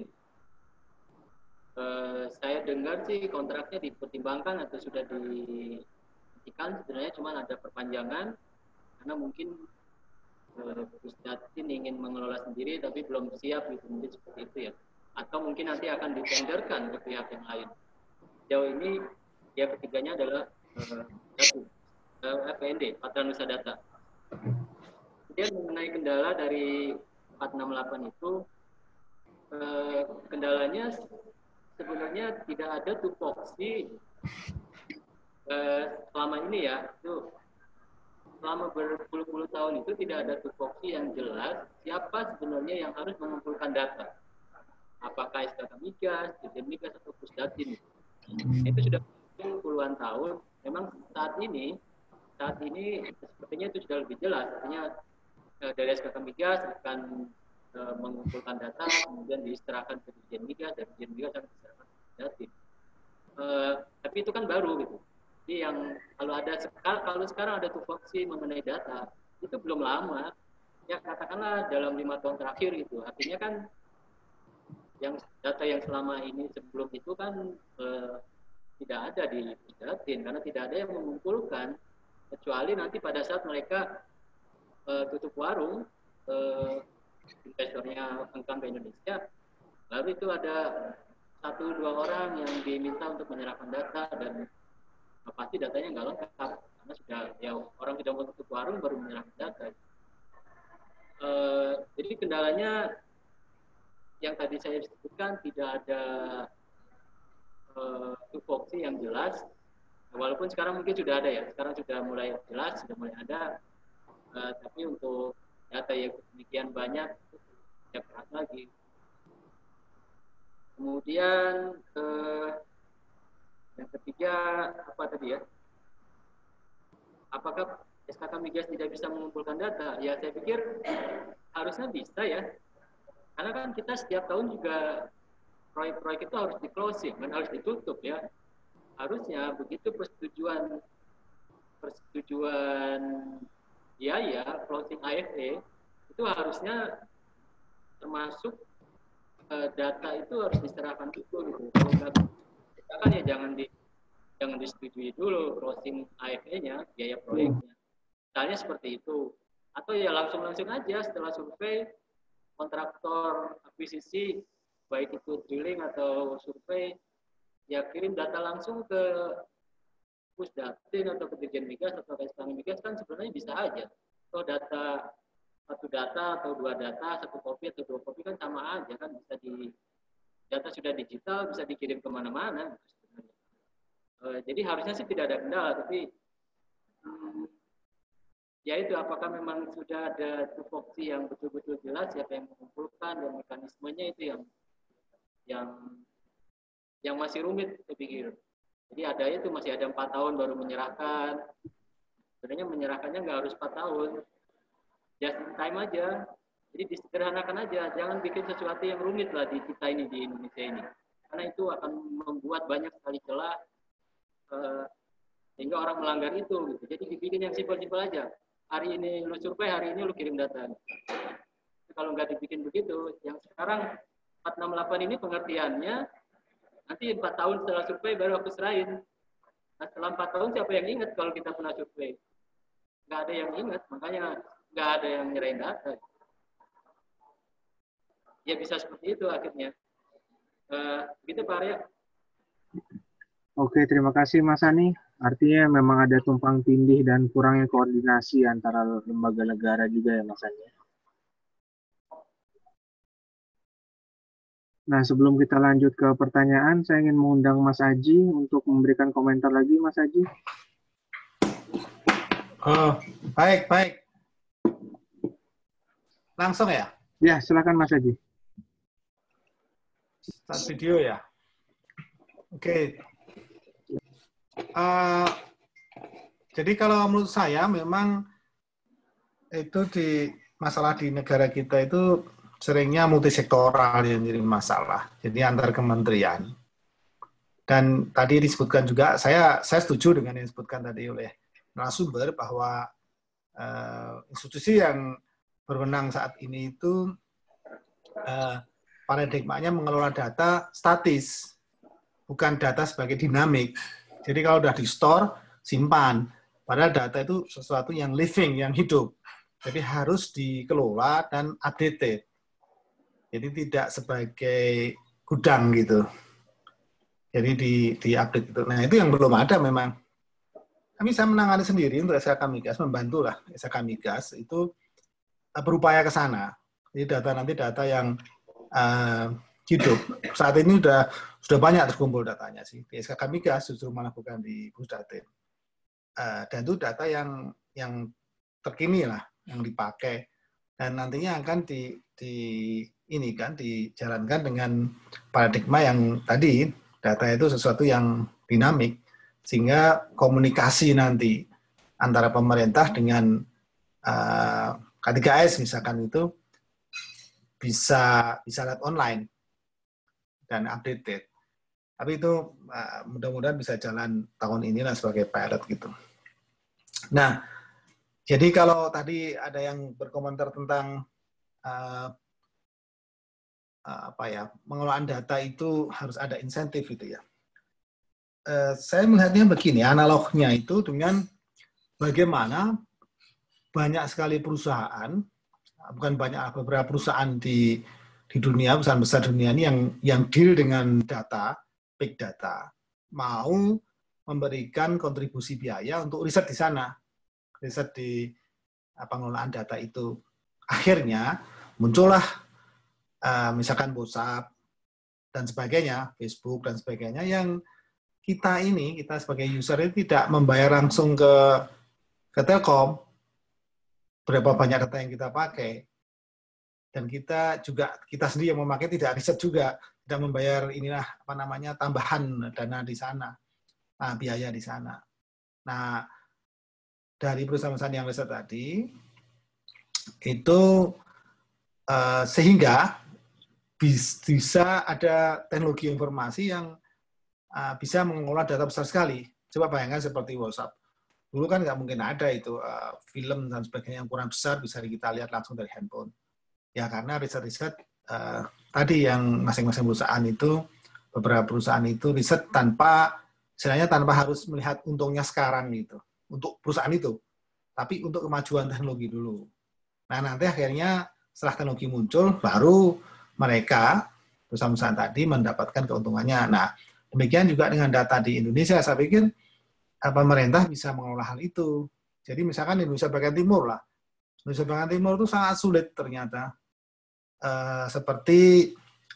Eh, saya dengar sih kontraknya dipertimbangkan atau sudah dihentikan, sebenarnya cuma ada perpanjangan karena mungkin Pusdatin ingin mengelola sendiri tapi belum siap gitu, mungkin seperti itu ya, atau mungkin nanti akan ditenderkan ke pihak yang lain. Sejauh ini yang ketiganya adalah uh, uh, P N D, Patra Nusa Data. Kemudian mengenai kendala dari empat enam delapan itu, uh, kendalanya sebenarnya tidak ada tupoksi uh, selama ini ya, itu selama berpuluh-puluh tahun itu tidak ada tupoksi yang jelas siapa sebenarnya yang harus mengumpulkan data. Apakah S K K Migas, Dirjen Migas, atau Pusdatin. Itu sudah puluhan tahun. Memang saat ini, saat ini sepertinya itu sudah lebih jelas. Artinya dari S K K Migas akan e, mengumpulkan data, kemudian diserahkan ke Dirjen Migas, dan Dirjen Migas akan diserahkan ke Pusdatin. E, tapi itu kan baru gitu. Jadi yang kalau ada kalau sekarang ada tupoksi mengenai data, itu belum lama. Ya katakanlah dalam lima tahun terakhir itu. Artinya kan yang data yang selama ini sebelum itu kan eh, tidak ada di Pusdatin karena tidak ada yang mengumpulkan, kecuali nanti pada saat mereka eh, tutup warung, eh, investornya hengkang ke Indonesia, baru itu ada satu dua orang yang diminta untuk menyerahkan data, dan eh, pasti datanya nggak lengkap karena sudah ya orang sudah mau tutup warung baru menyerahkan data. Eh, jadi kendalanya yang tadi saya sebutkan, tidak ada uh, tupoksi yang jelas, walaupun sekarang mungkin sudah ada ya, sekarang sudah mulai jelas, sudah mulai ada, uh, tapi untuk data yang demikian banyak tidak berat lagi. Kemudian uh, yang ketiga apa tadi ya? Apakah S K K Migas tidak bisa mengumpulkan data? Ya saya pikir harusnya bisa ya. Karena kan kita setiap tahun juga proyek-proyek itu harus di closing, kan harus ditutup ya. Harusnya begitu persetujuan persetujuan biaya closing A F E itu harusnya termasuk uh, data itu harus diserahkan dulu. Gitu. Kalau nggak kan ya jangan di jangan disetujui dulu closing A F E-nya, biaya proyeknya. Misalnya seperti itu. Atau ya langsung-langsung aja setelah survei, kontraktor akuisisi, baik itu drilling atau survei, ya kirim data langsung ke Pusdatin atau ke Dirjen Migas atau ke S K K Migas, kan sebenarnya bisa aja. Atau data, satu data atau dua data, satu kopi atau dua kopi kan sama aja, kan bisa di, data sudah digital, bisa dikirim kemana-mana. Uh, jadi harusnya sih tidak ada kendala, tapi hmm, ya itu apakah memang sudah ada tupoksi yang betul-betul jelas siapa yang mengumpulkan dan mekanismenya itu yang yang yang masih rumit saya pikir. Jadi ada itu masih ada empat tahun baru menyerahkan. Sebenarnya menyerahkannya nggak harus empat tahun, just in time aja. Jadi disederhanakan aja, jangan bikin sesuatu yang rumit lah di kita ini di Indonesia ini, karena itu akan membuat banyak sekali celah uh, sehingga orang melanggar itu. Gitu. Jadi dibikin yang simpel-simpel aja. Hari ini lu survei, hari ini lu kirim data. Kalau nggak dibikin begitu, yang sekarang empat enam delapan ini pengertiannya, nanti empat tahun setelah survei baru aku serahin. Nah, setelah empat tahun siapa yang ingat kalau kita pernah survei? Nggak ada yang ingat, makanya nggak ada yang nyerahin data. Ya bisa seperti itu akhirnya. Uh, gitu Pak Arya. Oke, terima kasih Mas Ani. Artinya memang ada tumpang tindih dan kurangnya koordinasi antara lembaga negara juga ya Mas Ani. Nah, sebelum kita lanjut ke pertanyaan, saya ingin mengundang Mas Aji untuk memberikan komentar lagi, Mas Aji. Oh, baik, baik. Langsung ya? Ya, silakan Mas Aji. Start video ya? Oke. Okay. Uh, jadi kalau menurut saya memang itu di masalah di negara kita itu seringnya multisektoral yang jadi masalah. Jadi antar kementerian. Dan tadi disebutkan juga, saya saya setuju dengan yang disebutkan tadi oleh narasumber bahwa uh, institusi yang berwenang saat ini itu uh, paradigmanya mengelola data statis, bukan data sebagai dinamik. Jadi kalau udah di-store, simpan. Padahal data itu sesuatu yang living, yang hidup. Jadi harus dikelola dan updated. Jadi tidak sebagai gudang gitu. Jadi di di update itu. Nah, itu yang belum ada memang. Kami saya menangani sendiri untuk S K K Migas, membantulah S K K Migas itu berupaya ke sana. Jadi data nanti data yang uh, hidup. Saat ini sudah sudah banyak terkumpul datanya sih. Di S K K Migas justru malah bukan di Pusdatin. Uh, dan itu data yang yang terkini lah yang dipakai dan nantinya akan di, di ini kan dijalankan dengan paradigma yang tadi data itu sesuatu yang dinamik sehingga komunikasi nanti antara pemerintah dengan uh, K tiga S misalkan itu bisa bisa lihat online dan updated. Tapi itu uh, mudah-mudahan bisa jalan tahun inilah sebagai pilot gitu. Nah, jadi kalau tadi ada yang berkomentar tentang uh, uh, apa ya pengelolaan data itu harus ada insentif gitu ya. Uh, saya melihatnya begini, analognya itu dengan bagaimana banyak sekali perusahaan, bukan banyak beberapa perusahaan di di dunia, perusahaan besar dunia ini yang yang deal dengan data, big data, mau memberikan kontribusi biaya untuk riset di sana, riset di pengelolaan data itu. Akhirnya muncullah uh, misalkan WhatsApp dan sebagainya, Facebook dan sebagainya yang kita ini, kita sebagai user itu tidak membayar langsung ke ke Telkom berapa banyak data yang kita pakai. Dan kita juga, kita sendiri yang memakai tidak riset juga, tidak membayar inilah apa namanya tambahan dana di sana, nah, biaya di sana. Nah, dari perusahaan-perusahaan yang riset tadi, itu uh, sehingga bisa ada teknologi informasi yang uh, bisa mengelola data besar sekali. Coba bayangkan seperti WhatsApp. Dulu kan nggak mungkin ada itu uh, film dan sebagainya yang kurang besar bisa kita lihat langsung dari handphone. Ya karena riset-riset uh, tadi yang masing-masing perusahaan itu, beberapa perusahaan itu riset tanpa, istilahnya tanpa harus melihat untungnya sekarang gitu, untuk perusahaan itu, tapi untuk kemajuan teknologi dulu. Nah nanti akhirnya setelah teknologi muncul, baru mereka, perusahaan-perusahaan tadi mendapatkan keuntungannya. Nah demikian juga dengan data di Indonesia, saya pikir pemerintah bisa mengelola hal itu. Jadi misalkan Indonesia bagian timur lah, Indonesia bagian timur itu sangat sulit ternyata. Uh, seperti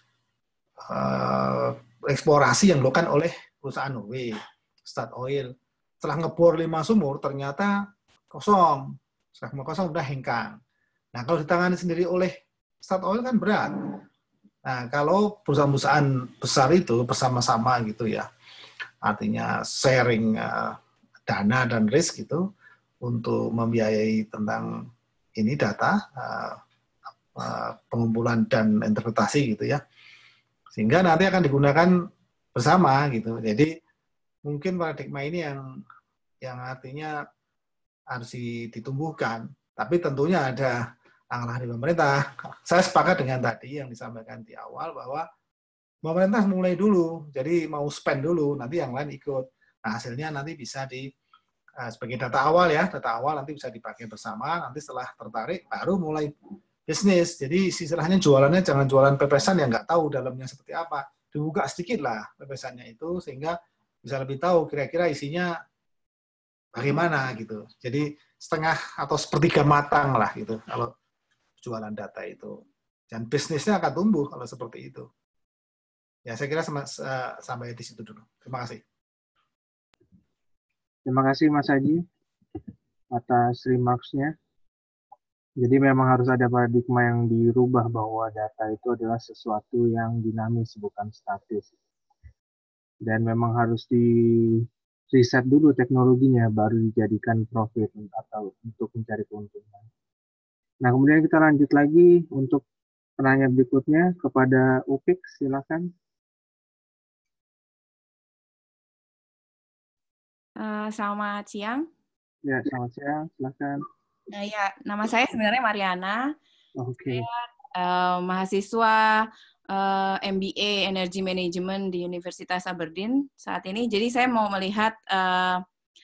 uh, eksplorasi yang dilakukan oleh perusahaan Norway, Statoil. Setelah ngebor lima sumur, ternyata kosong. Setelah kosong, udah hengkang. Nah, kalau ditangani sendiri oleh Statoil kan berat. Nah, kalau perusahaan-perusahaan besar itu bersama-sama gitu ya, artinya sharing uh, dana dan risk gitu, untuk membiayai tentang ini data, uh, pengumpulan dan interpretasi gitu ya, sehingga nanti akan digunakan bersama gitu. Jadi mungkin paradigma ini yang yang artinya harus ditumbuhkan, tapi tentunya ada langkah dari pemerintah. Saya sepakat dengan tadi yang disampaikan di awal bahwa pemerintah mulai dulu, jadi mau spend dulu, nanti yang lain ikut. Nah hasilnya nanti bisa di sebagai data awal ya, data awal nanti bisa dipakai bersama, nanti setelah tertarik baru mulai bisnis. Jadi istilahnya jualannya jangan jualan pepesan yang nggak tahu dalamnya seperti apa. Dibuka sedikit lah pepesannya itu sehingga bisa lebih tahu kira-kira isinya bagaimana gitu. Jadi setengah atau sepertiga matang lah gitu kalau jualan data itu. Dan bisnisnya akan tumbuh kalau seperti itu. Ya saya kira sama, sampai di situ dulu. Terima kasih. Terima kasih Mas Haji atas remarks-nya. Jadi memang harus ada paradigma yang dirubah bahwa data itu adalah sesuatu yang dinamis, bukan statis. Dan memang harus di riset dulu teknologinya, baru dijadikan profit atau untuk mencari keuntungan. Nah, kemudian kita lanjut lagi untuk penanya berikutnya kepada Upik, silakan. Uh, selamat siang. Ya, selamat siang, silakan. Nah, ya, nama saya sebenarnya Mariana. Oke. Okay. Saya uh, mahasiswa uh, M B A Energy Management di Universitas Aberdeen saat ini. Jadi saya mau melihat uh,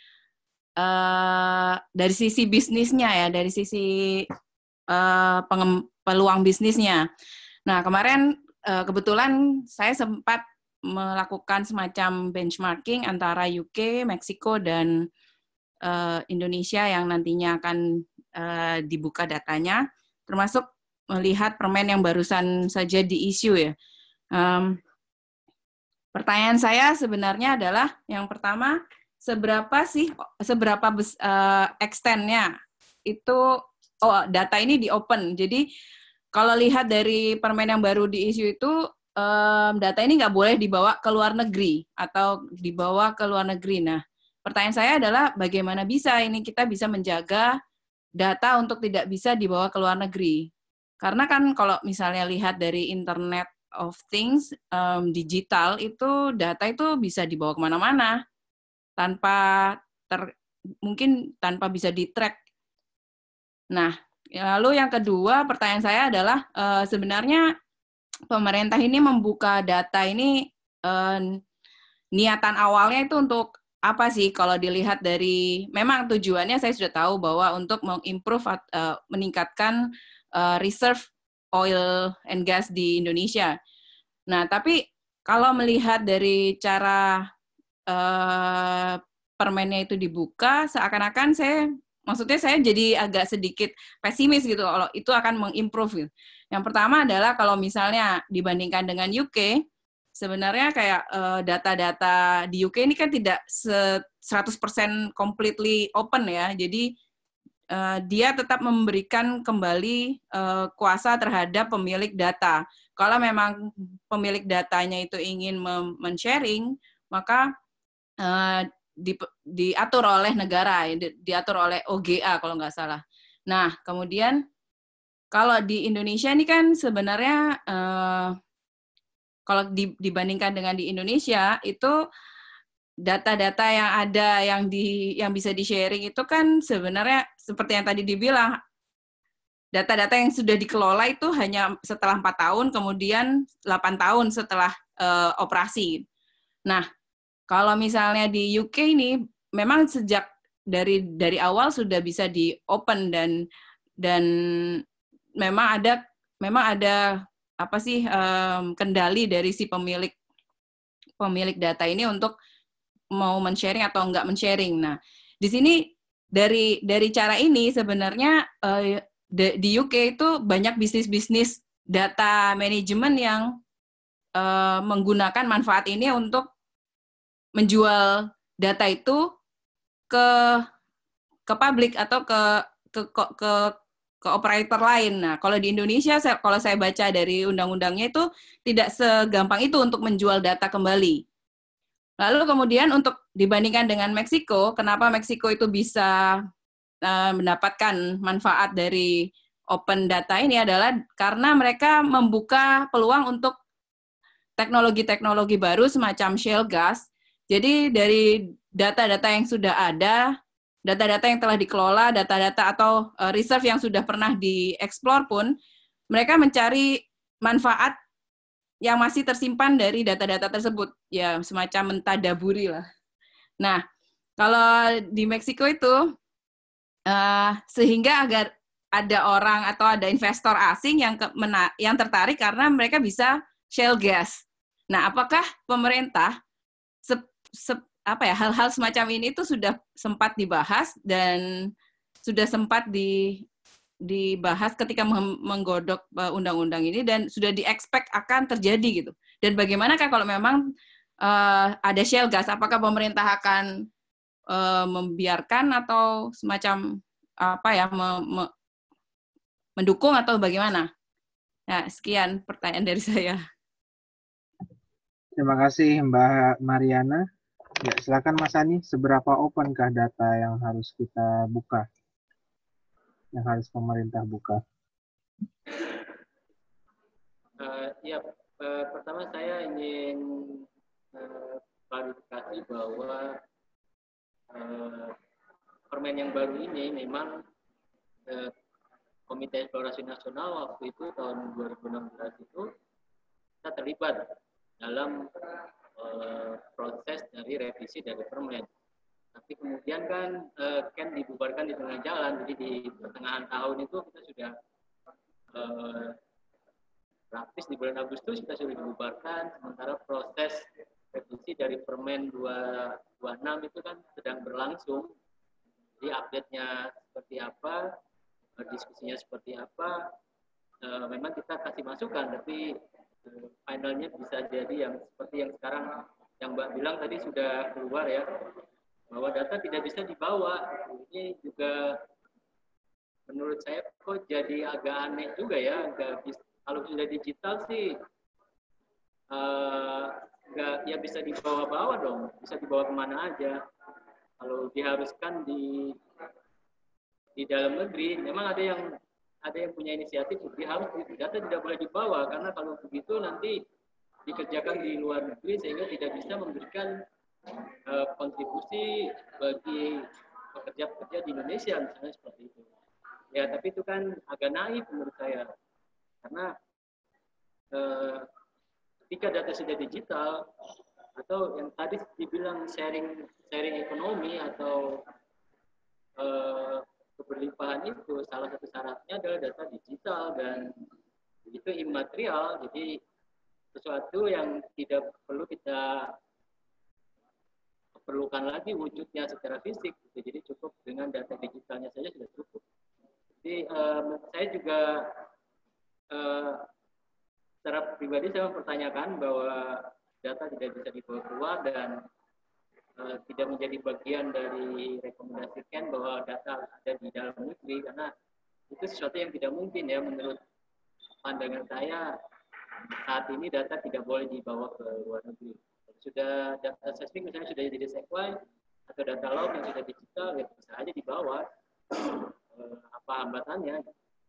uh, dari sisi bisnisnya ya, dari sisi uh, peluang bisnisnya. Nah, kemarin uh, kebetulan saya sempat melakukan semacam benchmarking antara U K, Meksiko, dan uh, Indonesia yang nantinya akan uh, dibuka datanya, termasuk melihat permen yang barusan saja di-issue ya. Um, pertanyaan saya sebenarnya adalah yang pertama, seberapa sih, seberapa uh, extend-nya itu, oh data ini di-open. Jadi kalau lihat dari permen yang baru di-issue itu, um, data ini nggak boleh dibawa ke luar negeri atau dibawa ke luar negeri. Nah, pertanyaan saya adalah bagaimana bisa ini kita bisa menjaga data untuk tidak bisa dibawa ke luar negeri. Karena kan kalau misalnya lihat dari Internet of Things, um, digital itu data itu bisa dibawa kemana-mana tanpa ter, mungkin tanpa bisa di-track. Nah, lalu yang kedua pertanyaan saya adalah uh, sebenarnya pemerintah ini membuka data ini uh, niatan awalnya itu untuk apa sih? Kalau dilihat dari memang tujuannya saya sudah tahu bahwa untuk mengimprove uh, meningkatkan uh, reserve oil and gas di Indonesia. Nah, tapi kalau melihat dari cara uh, permennya itu dibuka, seakan-akan saya, maksudnya saya jadi agak sedikit pesimis gitu, kalau itu akan mengimprove. Gitu. Yang pertama adalah kalau misalnya dibandingkan dengan U K, sebenarnya kayak uh, data-data di U K ini kan tidak seratus persen completely open ya, jadi uh, dia tetap memberikan kembali uh, kuasa terhadap pemilik data. Kalau memang pemilik datanya itu ingin men-sharing, maka uh, di, diatur oleh negara, di, diatur oleh O G A kalau nggak salah. Nah, kemudian kalau di Indonesia ini kan sebenarnya uh, kalau dibandingkan dengan di Indonesia itu data-data yang ada yang di yang bisa di-sharing itu kan sebenarnya seperti yang tadi dibilang, data-data yang sudah dikelola itu hanya setelah empat tahun, kemudian delapan tahun setelah uh, operasi. Nah, kalau misalnya di U K ini memang sejak dari dari awal sudah bisa di open dan dan memang ada memang ada apa sih um, kendali dari si pemilik pemilik data ini untuk mau men-sharing atau enggak men-sharing. Nah, di sini dari dari cara ini sebenarnya uh, di U K itu banyak bisnis-bisnis data manajemen yang uh, menggunakan manfaat ini untuk menjual data itu ke ke publik atau ke ke ke, ke ke operator lain. Nah, kalau di Indonesia, saya, kalau saya baca dari undang-undangnya itu tidak segampang itu untuk menjual data kembali. Lalu kemudian untuk dibandingkan dengan Meksiko, kenapa Meksiko itu bisa uh, mendapatkan manfaat dari open data ini adalah karena mereka membuka peluang untuk teknologi-teknologi baru semacam shale gas. Jadi dari data-data yang sudah ada, data-data yang telah dikelola, data-data atau uh, reserve yang sudah pernah dieksplor pun, mereka mencari manfaat yang masih tersimpan dari data-data tersebut, ya semacam mentadaburi lah. Nah, kalau di Meksiko itu, uh, sehingga agar ada orang atau ada investor asing yang ke, mena, yang tertarik karena mereka bisa shale gas. Nah, apakah pemerintah se, se, apa ya hal-hal semacam ini itu sudah sempat dibahas dan sudah sempat di dibahas ketika menggodok undang-undang ini dan sudah di-expect akan terjadi gitu. Dan bagaimanakah kalau memang uh, ada shale gas, apakah pemerintah akan uh, membiarkan atau semacam apa ya me, me, mendukung atau bagaimana? Nah, sekian pertanyaan dari saya. Terima kasih Mbak Mariana. Ya, silakan Mas Ani, seberapa openkah data yang harus kita buka? Yang harus pemerintah buka? Uh, ya, uh, pertama saya ingin uh, klarifikasi bahwa uh, permen yang baru ini memang uh, Komite Eksplorasi Nasional waktu itu tahun dua ribu enam belas itu kita terlibat dalam uh, proses dari revisi dari permen. Tapi kemudian kan uh, kan dibubarkan di tengah jalan, jadi di pertengahan tahun itu kita sudah uh, praktis di bulan Agustus kita sudah dibubarkan, sementara proses revisi dari Permen dua puluh enam itu kan sedang berlangsung. Jadi update-nya seperti apa, diskusinya seperti apa, e, memang kita kasih masukan, tapi e, finalnya bisa jadi yang seperti yang sekarang yang Mbak bilang tadi sudah keluar ya, bahwa data tidak bisa dibawa. Ini juga menurut saya kok jadi agak aneh juga ya, agak bisa. Kalau sudah digital sih, uh, nggak ya bisa dibawa-bawa dong, bisa dibawa kemana aja. Kalau diharuskan di di dalam negeri, memang ada yang ada yang punya inisiatif, harus data tidak boleh dibawa karena kalau begitu nanti dikerjakan di luar negeri sehingga tidak bisa memberikan uh, kontribusi bagi pekerja-pekerja di Indonesia misalnya seperti itu. Ya tapi itu kan agak naif menurut saya. Karena eh, ketika data sudah digital atau yang tadi dibilang sharing sharing ekonomi atau eh, keberlimpahan itu salah satu syaratnya adalah data digital dan itu imaterial, jadi sesuatu yang tidak perlu kita perlukan lagi wujudnya secara fisik, jadi cukup dengan data digitalnya saja sudah cukup. Jadi eh, saya juga Uh, secara pribadi saya mempertanyakan bahwa data tidak bisa dibawa keluar dan uh, tidak menjadi bagian dari rekomendasikan bahwa data ada di dalam negeri karena itu sesuatu yang tidak mungkin ya menurut pandangan saya. Saat ini data tidak boleh dibawa ke luar negeri. Sudah data seismik misalnya sudah jadi sequai atau data log yang sudah digital ya bisa aja dibawa. Uh, apa hambatannya?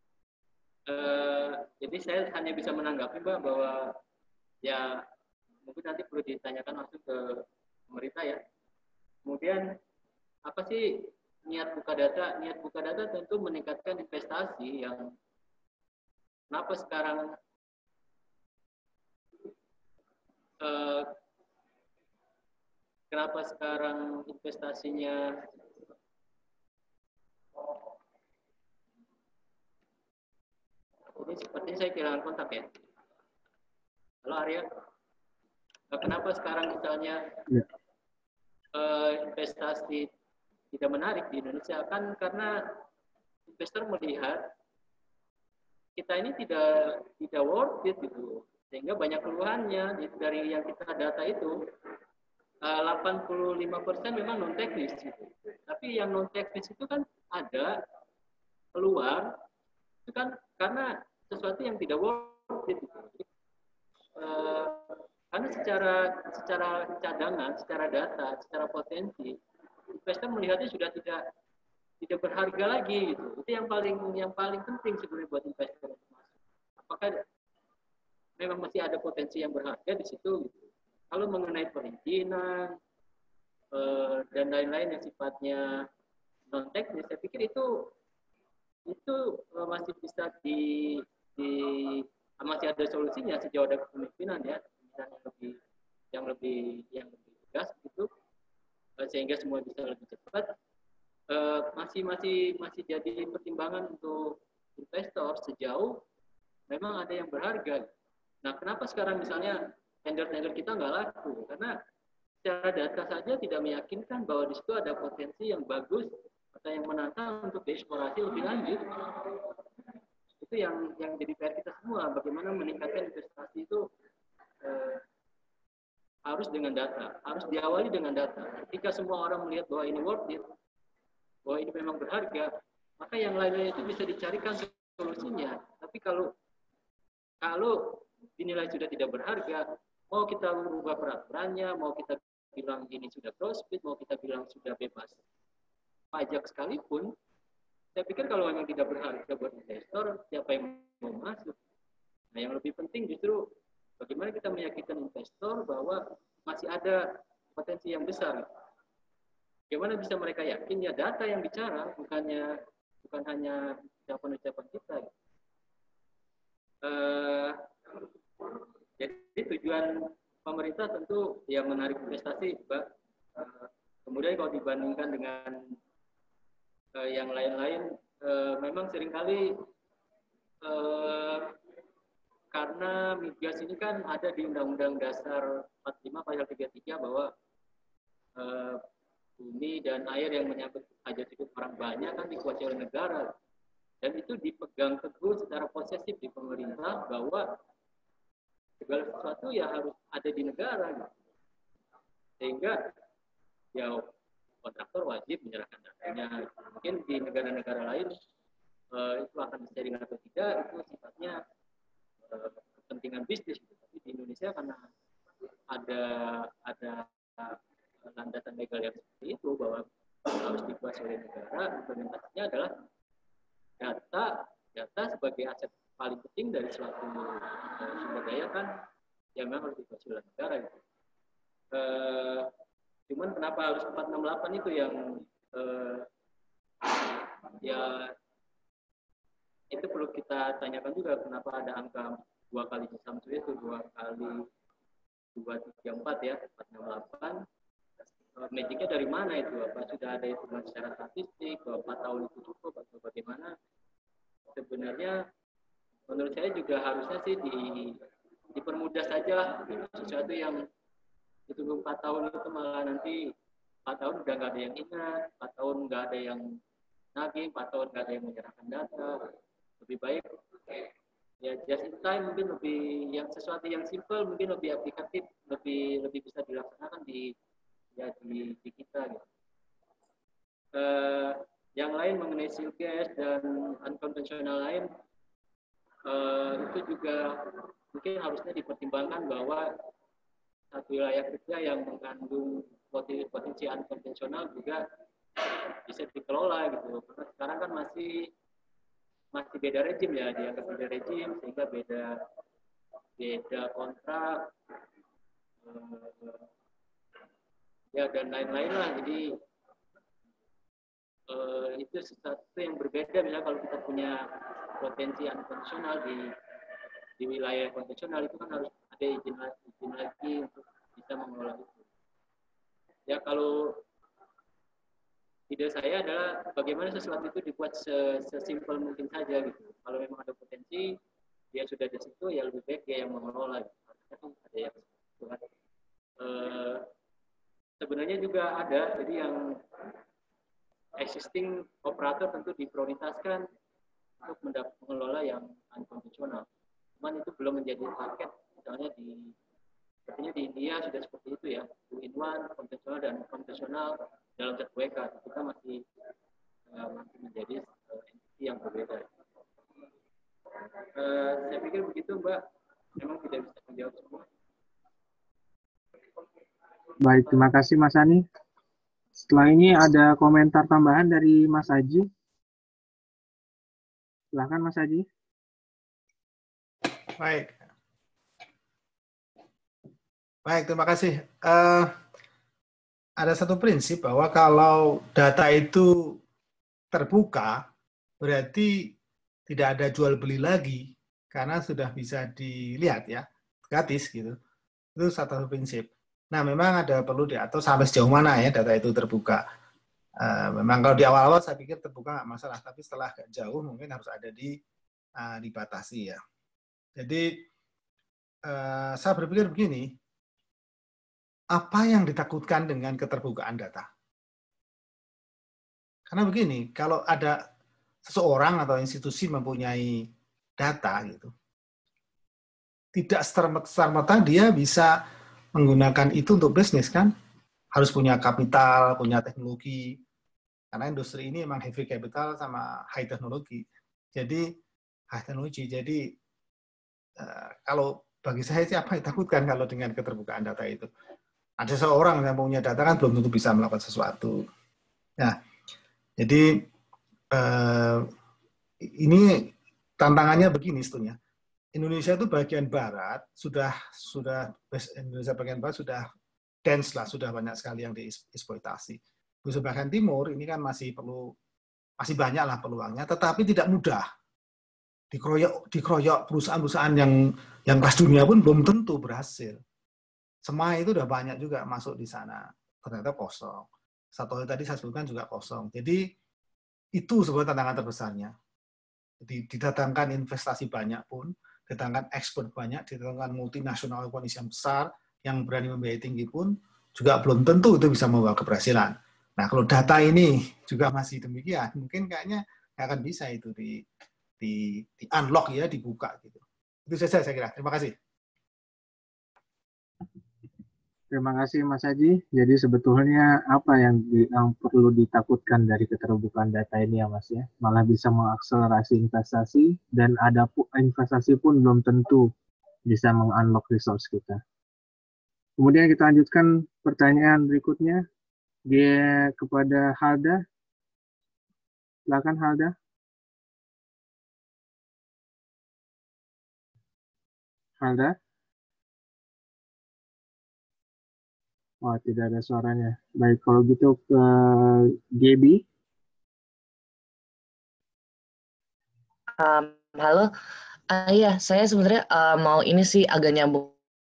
Uh, jadi saya hanya bisa menanggapi Mbak bahwa ya mungkin nanti perlu ditanyakan langsung ke pemerintah ya. Kemudian apa sih niat buka data? Niat buka data tentu meningkatkan investasi yang kenapa sekarang uh, kenapa sekarang investasinya ini sepertinya saya kehilangan kontak ya. Halo Arya, kenapa sekarang misalnya ya. uh, investasi tidak menarik di Indonesia? Kan karena investor melihat kita ini tidak tidak worth it gitu, sehingga banyak keluhannya dari yang kita data itu uh, delapan puluh lima persen memang non teknis gitu. Tapi yang non teknis itu kan ada keluar itu kan karena sesuatu yang tidak worth it. Uh, karena secara secara cadangan, secara data, secara potensi, investor melihatnya sudah tidak tidak berharga lagi gitu. Itu yang paling yang paling penting sebenarnya buat investor. Apakah memang masih ada potensi yang berharga di situ gitu. Kalau mengenai perizinan uh, dan lain-lain yang sifatnya non teknis, saya pikir itu itu uh, masih bisa di di masih ada solusinya sejauh ada kepemimpinan ya yang lebih yang lebih yang lebih tegas gitu sehingga semua bisa lebih cepat uh, masih masih masih jadi pertimbangan untuk investor sejauh memang ada yang berharga. Nah kenapa sekarang misalnya tender-tender kita nggak laku karena secara data saja tidak meyakinkan bahwa di situ ada potensi yang bagus atau yang menantang untuk dieksplorasi lebih lanjut. Itu yang yang jadi P R kita semua, bagaimana meningkatkan investasi itu eh, harus dengan data, harus diawali dengan data. Ketika semua orang melihat bahwa ini worth it, bahwa ini memang berharga, maka yang lainnya itu bisa dicarikan solusinya. Tapi kalau kalau dinilai sudah tidak berharga, mau kita merubah peraturannya, mau kita bilang ini sudah profit, mau kita bilang sudah bebas pajak sekalipun, saya pikir kalau memang tidak berharga buat investor, siapa yang mau masuk? Nah, yang lebih penting justru bagaimana kita meyakinkan investor bahwa masih ada potensi yang besar. Bagaimana bisa mereka yakin? Ya data yang bicara, bukannya bukan hanya ucapan-ucapan kita. Uh, jadi tujuan pemerintah tentu ya menarik investasi, Mbak. Uh, kemudian kalau dibandingkan dengan Uh, yang lain-lain uh, memang seringkali uh, kar karena migas ini kan ada di Undang-Undang Dasar empat puluh lima pasal tiga puluh tiga bahwa eh, bumi dan air yang menyangkut hajat hidup orang banyak kan dikuasai oleh negara. Dan itu dipegang teguh secara posesif di pemerintah bahwa segala sesuatu ya harus ada di negara. Gitu. Sehingga ya kontraktor wajib menyerahkan datanya. Mungkin di negara-negara lain eh, itu akan di-sharing atau tidak, itu sifatnya eh, kepentingan bisnis. Gitu. Tapi di Indonesia karena ada ada landasan legal yang seperti itu bahwa harus dikuasai oleh negara, implementasinya adalah data data sebagai aset paling penting dari suatu uh, sumber daya kan yang memang harus dikuasai oleh negara. Gitu. Uh, cuman kenapa harus empat enam delapan itu yang uh, ya itu perlu kita tanyakan juga kenapa ada angka dua kali Samsu itu dua kali dua tiga empat ya empat enam delapan. Magicnya dari mana itu? Apa sudah ada hitungan secara statistik bahwa empat tahun itu cukup atau bagaimana? Sebenarnya menurut saya juga harusnya sih di, dipermudah saja sesuatu yang itu empat tahun itu malah nanti empat tahun udah nggak ada yang ingat, empat tahun nggak ada yang nagih, empat tahun nggak ada yang menyerahkan data. Lebih baik ya just in time mungkin lebih yang sesuatu yang simple mungkin lebih aplikatif, lebih lebih bisa dilaksanakan di ya di, di kita gitu. Uh, yang lain mengenai shale gas dan unkonvensional lain uh, itu juga mungkin harusnya dipertimbangkan bahwa satu wilayah kerja yang mengandung potensi, potensi unkonvensional juga bisa dikelola gitu. Karena sekarang kan masih masih beda rejim ya, dianggap beda rejim sehingga beda beda kontrak. Uh, ya dan lain-lain lah, jadi uh, itu sesuatu yang berbeda. Misalnya kalau kita punya potensi unkonvensional di di wilayah konvensional itu kan harus ada izin, izin lagi untuk bisa mengelola itu. Ya kalau ide saya adalah bagaimana sesuatu itu dibuat sesimpel mungkin saja gitu. Kalau memang ada potensi dia sudah di situ ya lebih baik dia yang mengelola gitu. Harusnya ada yang buat uh, sebenarnya juga ada, jadi yang existing operator tentu diprioritaskan untuk mengelola yang unkonvensional. Cuman itu belum menjadi target, misalnya di sepertinya di India sudah seperti itu ya, two in one, konvensional dan konvensional dalam satu W K. Kita masih uh, masih menjadi uh, entity yang berbeda. Uh, saya pikir begitu Mbak, memang tidak bisa menjawab semua. Baik, terima kasih Mas Ani. Setelah ini ada komentar tambahan dari Mas Haji. Silakan Mas Haji. Baik. Baik, terima kasih. Uh, ada satu prinsip bahwa kalau data itu terbuka, berarti tidak ada jual beli lagi, karena sudah bisa dilihat ya, gratis gitu. Itu satu prinsip. Nah, memang ada perlu diatur sampai sejauh mana ya data itu terbuka. Uh, memang kalau di awal-awal saya pikir terbuka nggak masalah, tapi setelah agak jauh mungkin harus ada di uh, dibatasi ya. Jadi uh, saya berpikir begini, apa yang ditakutkan dengan keterbukaan data? Karena begini, kalau ada seseorang atau institusi mempunyai data gitu, tidak serta-merta dia bisa menggunakan itu untuk bisnis kan, harus punya kapital, punya teknologi, karena industri ini memang heavy capital sama high teknologi. Jadi high teknologi. Jadi uh, kalau bagi saya sih apa yang ditakutkan kalau dengan keterbukaan data itu? Ada seorang yang punya data kan belum tentu bisa melakukan sesuatu. Nah, jadi uh, ini tantangannya begini sebetulnya. Indonesia itu bagian barat sudah sudah Indonesia bagian barat sudah dense lah, sudah banyak sekali yang dieksploitasi. Indonesia bagian timur ini kan masih perlu masih banyak lah peluangnya, tetapi tidak mudah. Dikeroyok dikeroyok perusahaan-perusahaan yang yang kelas dunia pun belum tentu berhasil. Semai itu udah banyak juga masuk di sana, ternyata kosong. Satu hal tadi saya sebutkan juga kosong. Jadi itu sebuah tantangan terbesarnya. Jadi didatangkan investasi banyak pun Ditantangkan ekspor banyak, ditantangkan multinasional kondisi yang besar, yang berani membiayai tinggi pun, juga belum tentu itu bisa membawa keberhasilan. Nah, kalau data ini juga masih demikian, mungkin kayaknya nggak akan bisa itu di, di, di unlock ya, dibuka gitu. Itu saja saya kira. Terima kasih. Terima kasih Mas Haji. Jadi sebetulnya apa yang, di, yang perlu ditakutkan dari keterbukaan data ini ya Mas ya? Malah bisa mengakselerasi investasi dan ada investasi pun belum tentu bisa meng-unlock resource kita. Kemudian kita lanjutkan pertanyaan berikutnya. Dia kepada Halda. Silakan Halda. Halda. Oh, tidak ada suaranya. Baik, kalau gitu ke Gaby. Um, halo, uh, iya, saya sebenarnya uh, mau ini sih agak nyambung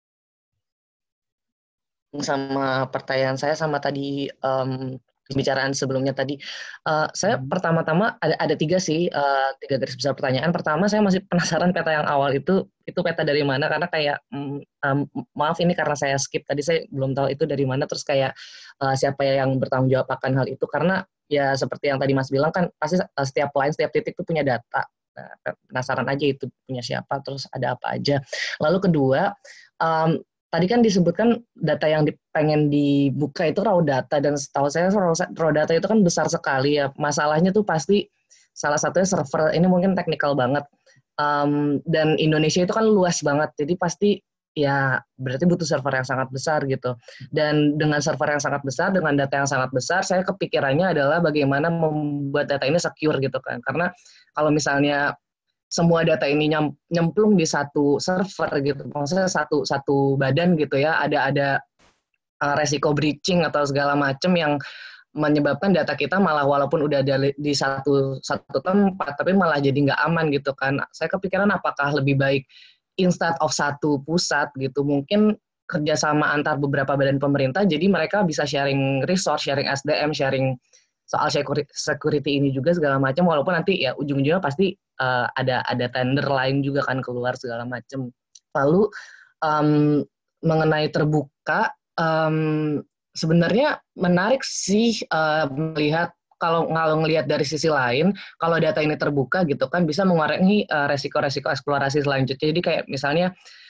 sama pertanyaan saya sama tadi um, pembicaraan sebelumnya tadi. Uh, saya hmm. pertama-tama ada ada tiga sih, uh, tiga garis besar pertanyaan. Pertama, saya masih penasaran peta yang awal itu, itu peta dari mana? Karena kayak, um, um, maaf ini karena saya skip tadi, saya belum tahu itu dari mana. Terus kayak uh, siapa yang bertanggung jawab akan hal itu? Karena ya seperti yang tadi Mas bilang kan, pasti uh, setiap line, setiap titik itu punya data. Nah, penasaran aja itu punya siapa, terus ada apa aja. Lalu kedua, um, tadi kan disebutkan data yang pengen dibuka itu raw data, dan setahu saya raw data itu kan besar sekali ya. Masalahnya tuh pasti salah satunya server, ini mungkin teknikal banget. Um, dan Indonesia itu kan luas banget, jadi pasti ya berarti butuh server yang sangat besar gitu. Dan dengan server yang sangat besar, dengan data yang sangat besar, saya kepikirannya adalah bagaimana membuat data ini secure gitu kan. Karena kalau misalnya semua data ini nyemplung di satu server gitu, maksudnya satu satu badan gitu ya, ada ada uh, resiko breaching atau segala macam yang menyebabkan data kita malah walaupun udah ada di satu satu tempat, tapi malah jadi nggak aman gitu kan. Saya kepikiran apakah lebih baik instead of satu pusat gitu, mungkin kerjasama antar beberapa badan pemerintah, jadi mereka bisa sharing resource, sharing S D M, sharing soal security ini juga segala macam, walaupun nanti ya ujung-ujungnya pasti uh, ada ada tender lain juga kan keluar segala macam. Lalu um, mengenai terbuka, um, sebenarnya menarik sih uh, melihat kalau kalau ngelihat dari sisi lain, kalau data ini terbuka gitu kan bisa mengurangi uh, resiko-resiko eksplorasi selanjutnya. Jadi kayak misalnya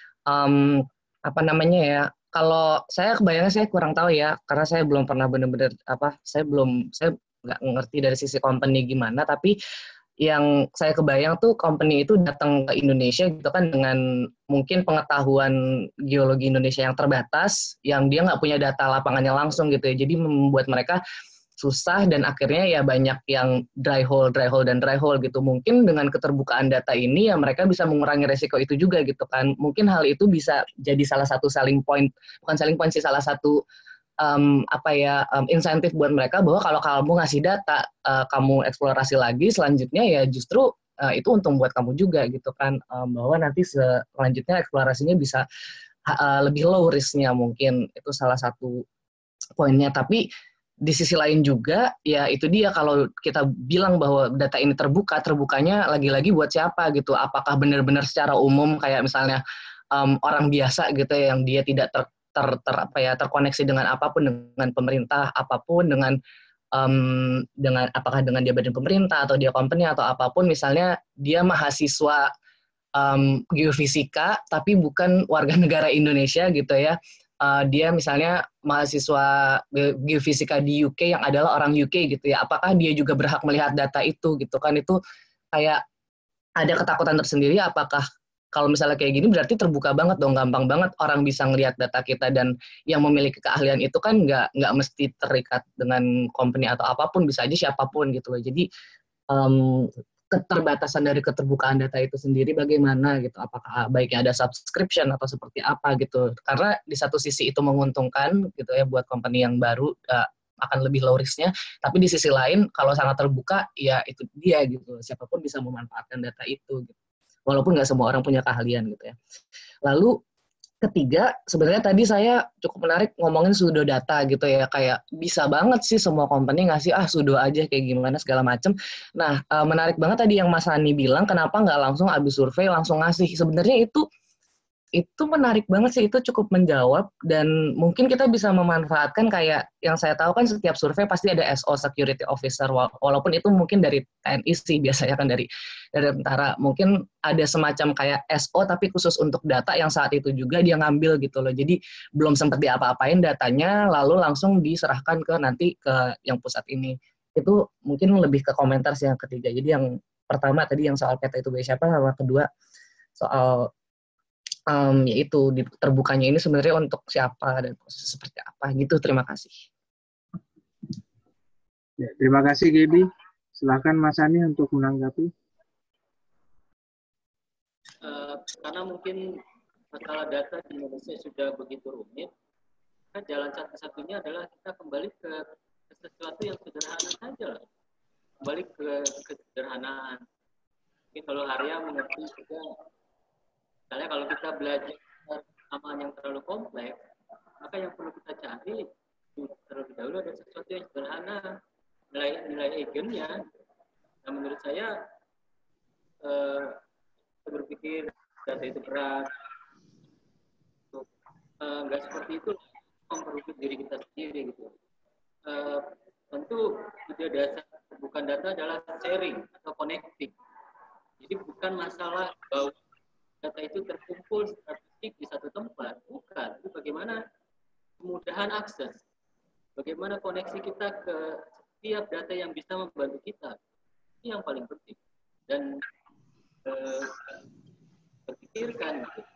um, apa namanya ya? Kalau saya kebayangnya saya kurang tahu ya, karena saya belum pernah benar-benar apa, saya belum saya nggak ngerti dari sisi company gimana, tapi yang saya kebayang tuh company itu datang ke Indonesia gitu kan dengan mungkin pengetahuan geologi Indonesia yang terbatas, yang dia nggak punya data lapangannya langsung gitu ya, jadi membuat mereka susah dan akhirnya ya banyak yang dry hole, dry hole, dan dry hole gitu. Mungkin dengan keterbukaan data ini ya mereka bisa mengurangi resiko itu juga gitu kan. Mungkin hal itu bisa jadi salah satu selling point, bukan selling point sih, salah satu um, apa ya um, insentif buat mereka bahwa kalau kamu ngasih data, uh, kamu eksplorasi lagi selanjutnya ya justru uh, itu untung buat kamu juga gitu kan. Um, bahwa nanti selanjutnya eksplorasinya bisa uh, lebih low risk-nya, mungkin itu salah satu poinnya. Tapi di sisi lain juga, ya itu dia kalau kita bilang bahwa data ini terbuka, terbukanya lagi-lagi buat siapa gitu. Apakah benar-benar secara umum kayak misalnya um, orang biasa gitu ya, yang dia tidak ter, ter, ter apa ya terkoneksi dengan apapun, dengan pemerintah apapun, dengan um, dengan apakah dengan dia badan pemerintah atau dia company atau apapun, misalnya dia mahasiswa um, geofisika tapi bukan warga negara Indonesia gitu ya. Uh, dia misalnya mahasiswa geofisika di U K yang adalah orang U K gitu ya, apakah dia juga berhak melihat data itu gitu kan. Itu kayak ada ketakutan tersendiri, apakah kalau misalnya kayak gini berarti terbuka banget dong, gampang banget orang bisa ngelihat data kita, dan yang memiliki keahlian itu kan nggak nggak mesti terikat dengan company atau apapun, bisa aja siapapun gitu loh. Jadi um, keterbatasan dari keterbukaan data itu sendiri bagaimana gitu, apakah baiknya ada subscription atau seperti apa gitu, karena di satu sisi itu menguntungkan gitu ya buat company yang baru, uh, akan lebih low risk-nya, tapi di sisi lain kalau sangat terbuka ya itu dia gitu, siapapun bisa memanfaatkan data itu gitu. Walaupun nggak semua orang punya keahlian gitu ya. Lalu ketiga, sebenarnya tadi saya cukup menarik ngomongin pseudo data gitu ya, kayak bisa banget sih semua company ngasih ah pseudo aja kayak gimana segala macem. Nah, uh, menarik banget tadi yang Mas Hani bilang, kenapa nggak langsung abis survei langsung ngasih. Sebenarnya itu itu menarik banget sih, itu cukup menjawab, dan mungkin kita bisa memanfaatkan kayak yang saya tahu kan setiap survei pasti ada S O Security Officer, walaupun itu mungkin dari T N I sih biasanya kan dari dari tentara, mungkin ada semacam kayak S O tapi khusus untuk data yang saat itu juga dia ngambil gitu loh, jadi belum sempat diapa-apain datanya lalu langsung diserahkan ke nanti ke yang pusat ini. Itu mungkin lebih ke komentar sih yang ketiga. Jadi yang pertama tadi yang soal peta itu bagi siapa, sama kedua soal Um, yaitu terbukanya ini sebenarnya untuk siapa dan proses seperti apa gitu. Terima kasih. Ya, terima kasih Gaby. Silakan Mas Hani untuk menanggapi. Uh, karena mungkin masalah data di Indonesia sudah begitu rumit, kan jalan satu-satunya adalah kita kembali ke, ke sesuatu yang sederhana saja lah. Kembali ke kesederhanaan. Mungkin kalau Arya mengerti juga. Misalnya kalau kita belajar samaan yang terlalu kompleks, maka yang perlu kita cari terlebih dahulu ada sesuatu yang sederhana, nilai nilai eigennya. Nah, menurut saya eh, saya berpikir data itu berat, eh, nggak seperti itu memperumit diri kita sendiri gitu. Eh, tentu ide dasar bukan data adalah sharing atau connecting. Jadi bukan masalah bahwa data itu terkumpul secara fisik di satu tempat, bukan. Itu bagaimana kemudahan akses, bagaimana koneksi kita ke setiap data yang bisa membantu kita. Ini yang paling penting. Dan eh, berpikirkan, gitu.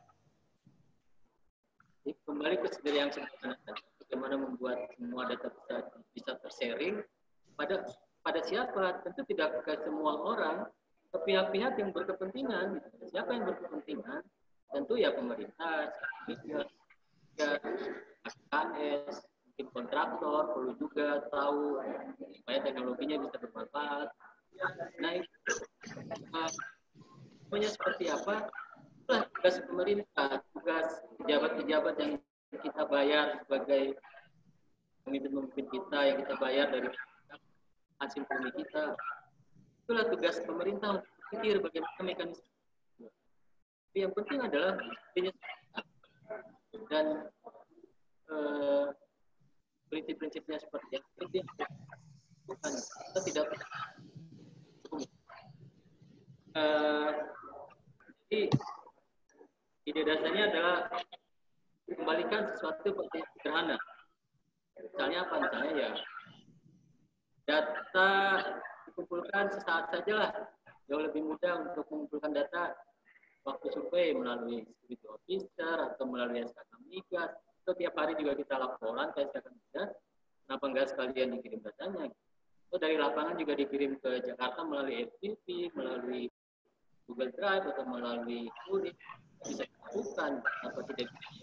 Jadi kembali ke sendiri yang sederhana, bagaimana membuat semua data bisa bisa tersharing pada pada siapa? Tentu tidak ke semua orang. Ke pihak-pihak yang berkepentingan, siapa yang berkepentingan? Tentu ya pemerintah, ya, ya K S, mungkin kontraktor perlu juga tahu supaya teknologinya bisa bermanfaat. Nah itu semuanya seperti apa? Itulah tugas pemerintah, tugas pejabat-pejabat yang kita bayar sebagai pemimpin-pemimpin kita, yang kita bayar dari hasil bumi kita. Itulah tugas pemerintah untuk berpikir bagaimana mekanisme. Tapi yang penting adalah dan eh, prinsip-prinsipnya seperti apa itu yang bukan kita tidak eh, jadi ide dasarnya adalah kembalikan sesuatu seperti sederhana. Misalnya apa? Misalnya ya data dikumpulkan sesaat saja lah, jauh lebih mudah untuk mengumpulkan data waktu survei melalui security officer atau melalui S K K Migas. Itu tiap hari juga kita laporan ke S K K Migas, kenapa enggak sekalian dikirim datanya? Itu dari lapangan juga dikirim ke Jakarta melalui F T P, melalui Google Drive atau melalui Unit, bisa dilakukan atau tidak bisa.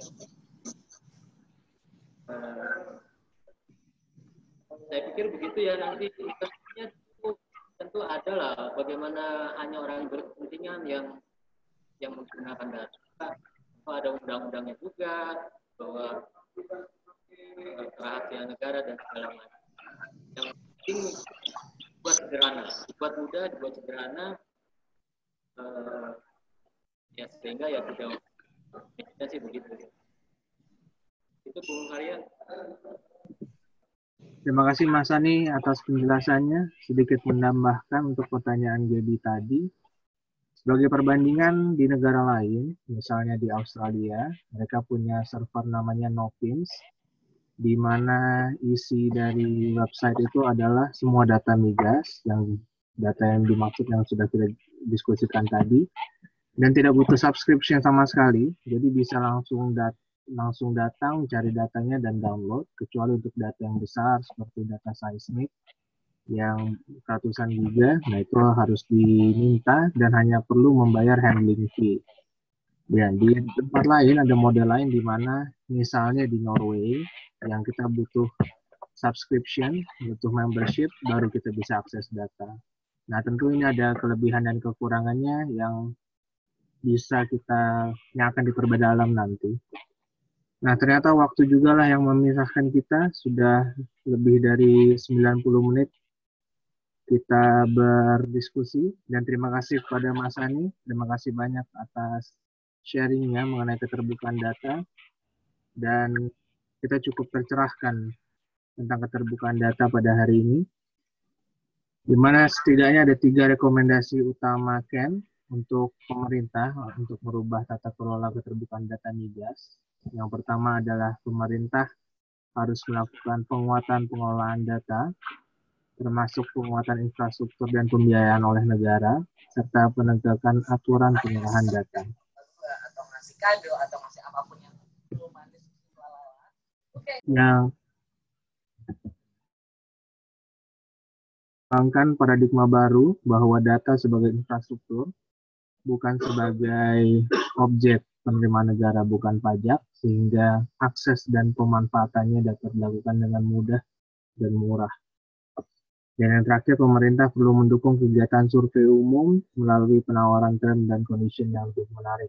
Uh, saya pikir begitu ya, nanti tentunya tentu ada lah bagaimana hanya orang yang berkepentingan yang yang menggunakan data. Ada undang-undangnya juga bahwa kerahasiaan negara dan segala macam. Yang penting buat sederhana, buat mudah, buat sederhana, uh, ya sehingga ya tidak ya sih begitu. Itu Bung Arya. Terima kasih Mas Hani atas penjelasannya. Sedikit menambahkan untuk pertanyaan Gaby tadi. Sebagai perbandingan di negara lain, misalnya di Australia, mereka punya server namanya Nopins, di mana isi dari website itu adalah semua data migas, yang data yang dimaksud yang sudah kita diskusikan tadi, dan tidak butuh subscription sama sekali, jadi bisa langsung dat langsung datang, cari datanya, dan download, kecuali untuk data yang besar seperti data seismik yang ratusan giga, nah itu harus diminta dan hanya perlu membayar handling fee. Ya, di tempat lain ada model lain di mana misalnya di Norway yang kita butuh subscription, butuh membership, baru kita bisa akses data. Nah tentu ini ada kelebihan dan kekurangannya yang bisa kita yang akan diperdalam nanti. Nah, ternyata waktu juga lah yang memisahkan kita, sudah lebih dari sembilan puluh menit kita berdiskusi, dan terima kasih kepada Mas Ani, terima kasih banyak atas sharingnya mengenai keterbukaan data, dan kita cukup tercerahkan tentang keterbukaan data pada hari ini, di mana setidaknya ada tiga rekomendasi utama Ken untuk pemerintah untuk merubah tata kelola keterbukaan data migas. Yang pertama adalah pemerintah harus melakukan penguatan pengelolaan data, termasuk penguatan infrastruktur dan pembiayaan oleh negara, serta penegakan aturan pengolahan data. Atau ngasih kado, atau ngasih apapun yang belum manis. Yang mengembangkan paradigma baru bahwa data sebagai infrastruktur, bukan sebagai objek penerimaan negara, bukan pajak, sehingga akses dan pemanfaatannya dapat dilakukan dengan mudah dan murah. Dan yang terakhir, pemerintah perlu mendukung kegiatan survei umum melalui penawaran term dan condition yang lebih menarik.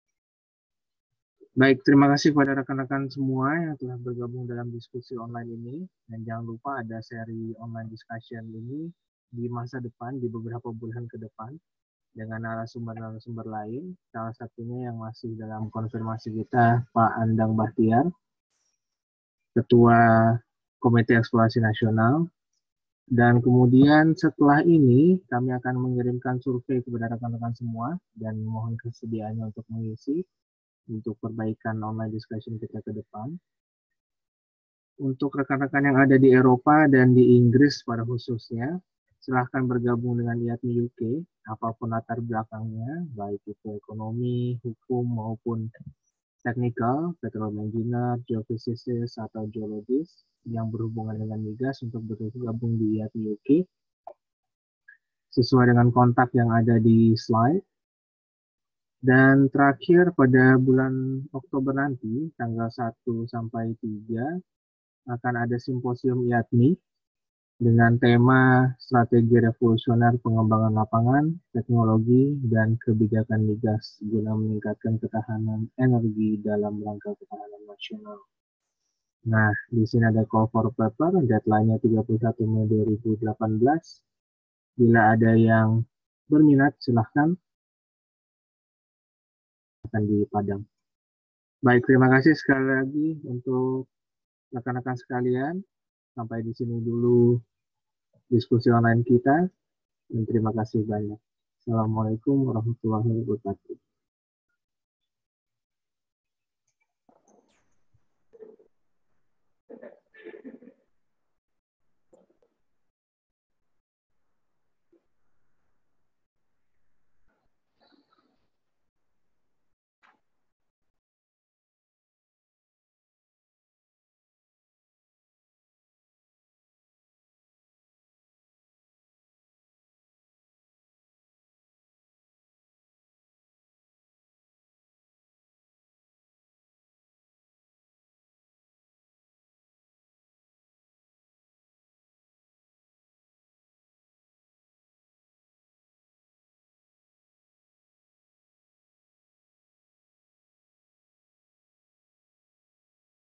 Baik, terima kasih kepada rekan-rekan semua yang telah bergabung dalam diskusi online ini. Dan jangan lupa ada seri online discussion ini di masa depan, di beberapa bulan ke depan, dengan narasumber-narasumber lain. Salah satunya yang masih dalam konfirmasi kita, Pak Andang Bahtiar, Ketua Komite Eksplorasi Nasional. Dan kemudian setelah ini, kami akan mengirimkan survei kepada rekan-rekan semua dan mohon kesediaannya untuk mengisi untuk perbaikan online discussion kita ke depan. Untuk rekan-rekan yang ada di Eropa dan di Inggris pada khususnya, silahkan bergabung dengan I A T M I U K, apapun latar belakangnya, baik itu ekonomi, hukum, maupun technical, petroleum engineer, geophysicist, atau geologis yang berhubungan dengan migas untuk bergabung di I A T M I U K sesuai dengan kontak yang ada di slide. Dan terakhir pada bulan Oktober nanti, tanggal satu sampai tiga, akan ada simposium I A T M I dengan tema strategi revolusioner pengembangan lapangan, teknologi, dan kebijakan migas guna meningkatkan ketahanan energi dalam rangka ketahanan nasional. Nah, di sini ada call for paper, deadline-nya tiga puluh satu Mei dua ribu delapan belas. Bila ada yang berminat, silahkan akan di Padang. Baik, terima kasih sekali lagi untuk rekan-rekan sekalian. Sampai di sini dulu diskusi online kita, dan terima kasih banyak. Assalamualaikum warahmatullahi wabarakatuh.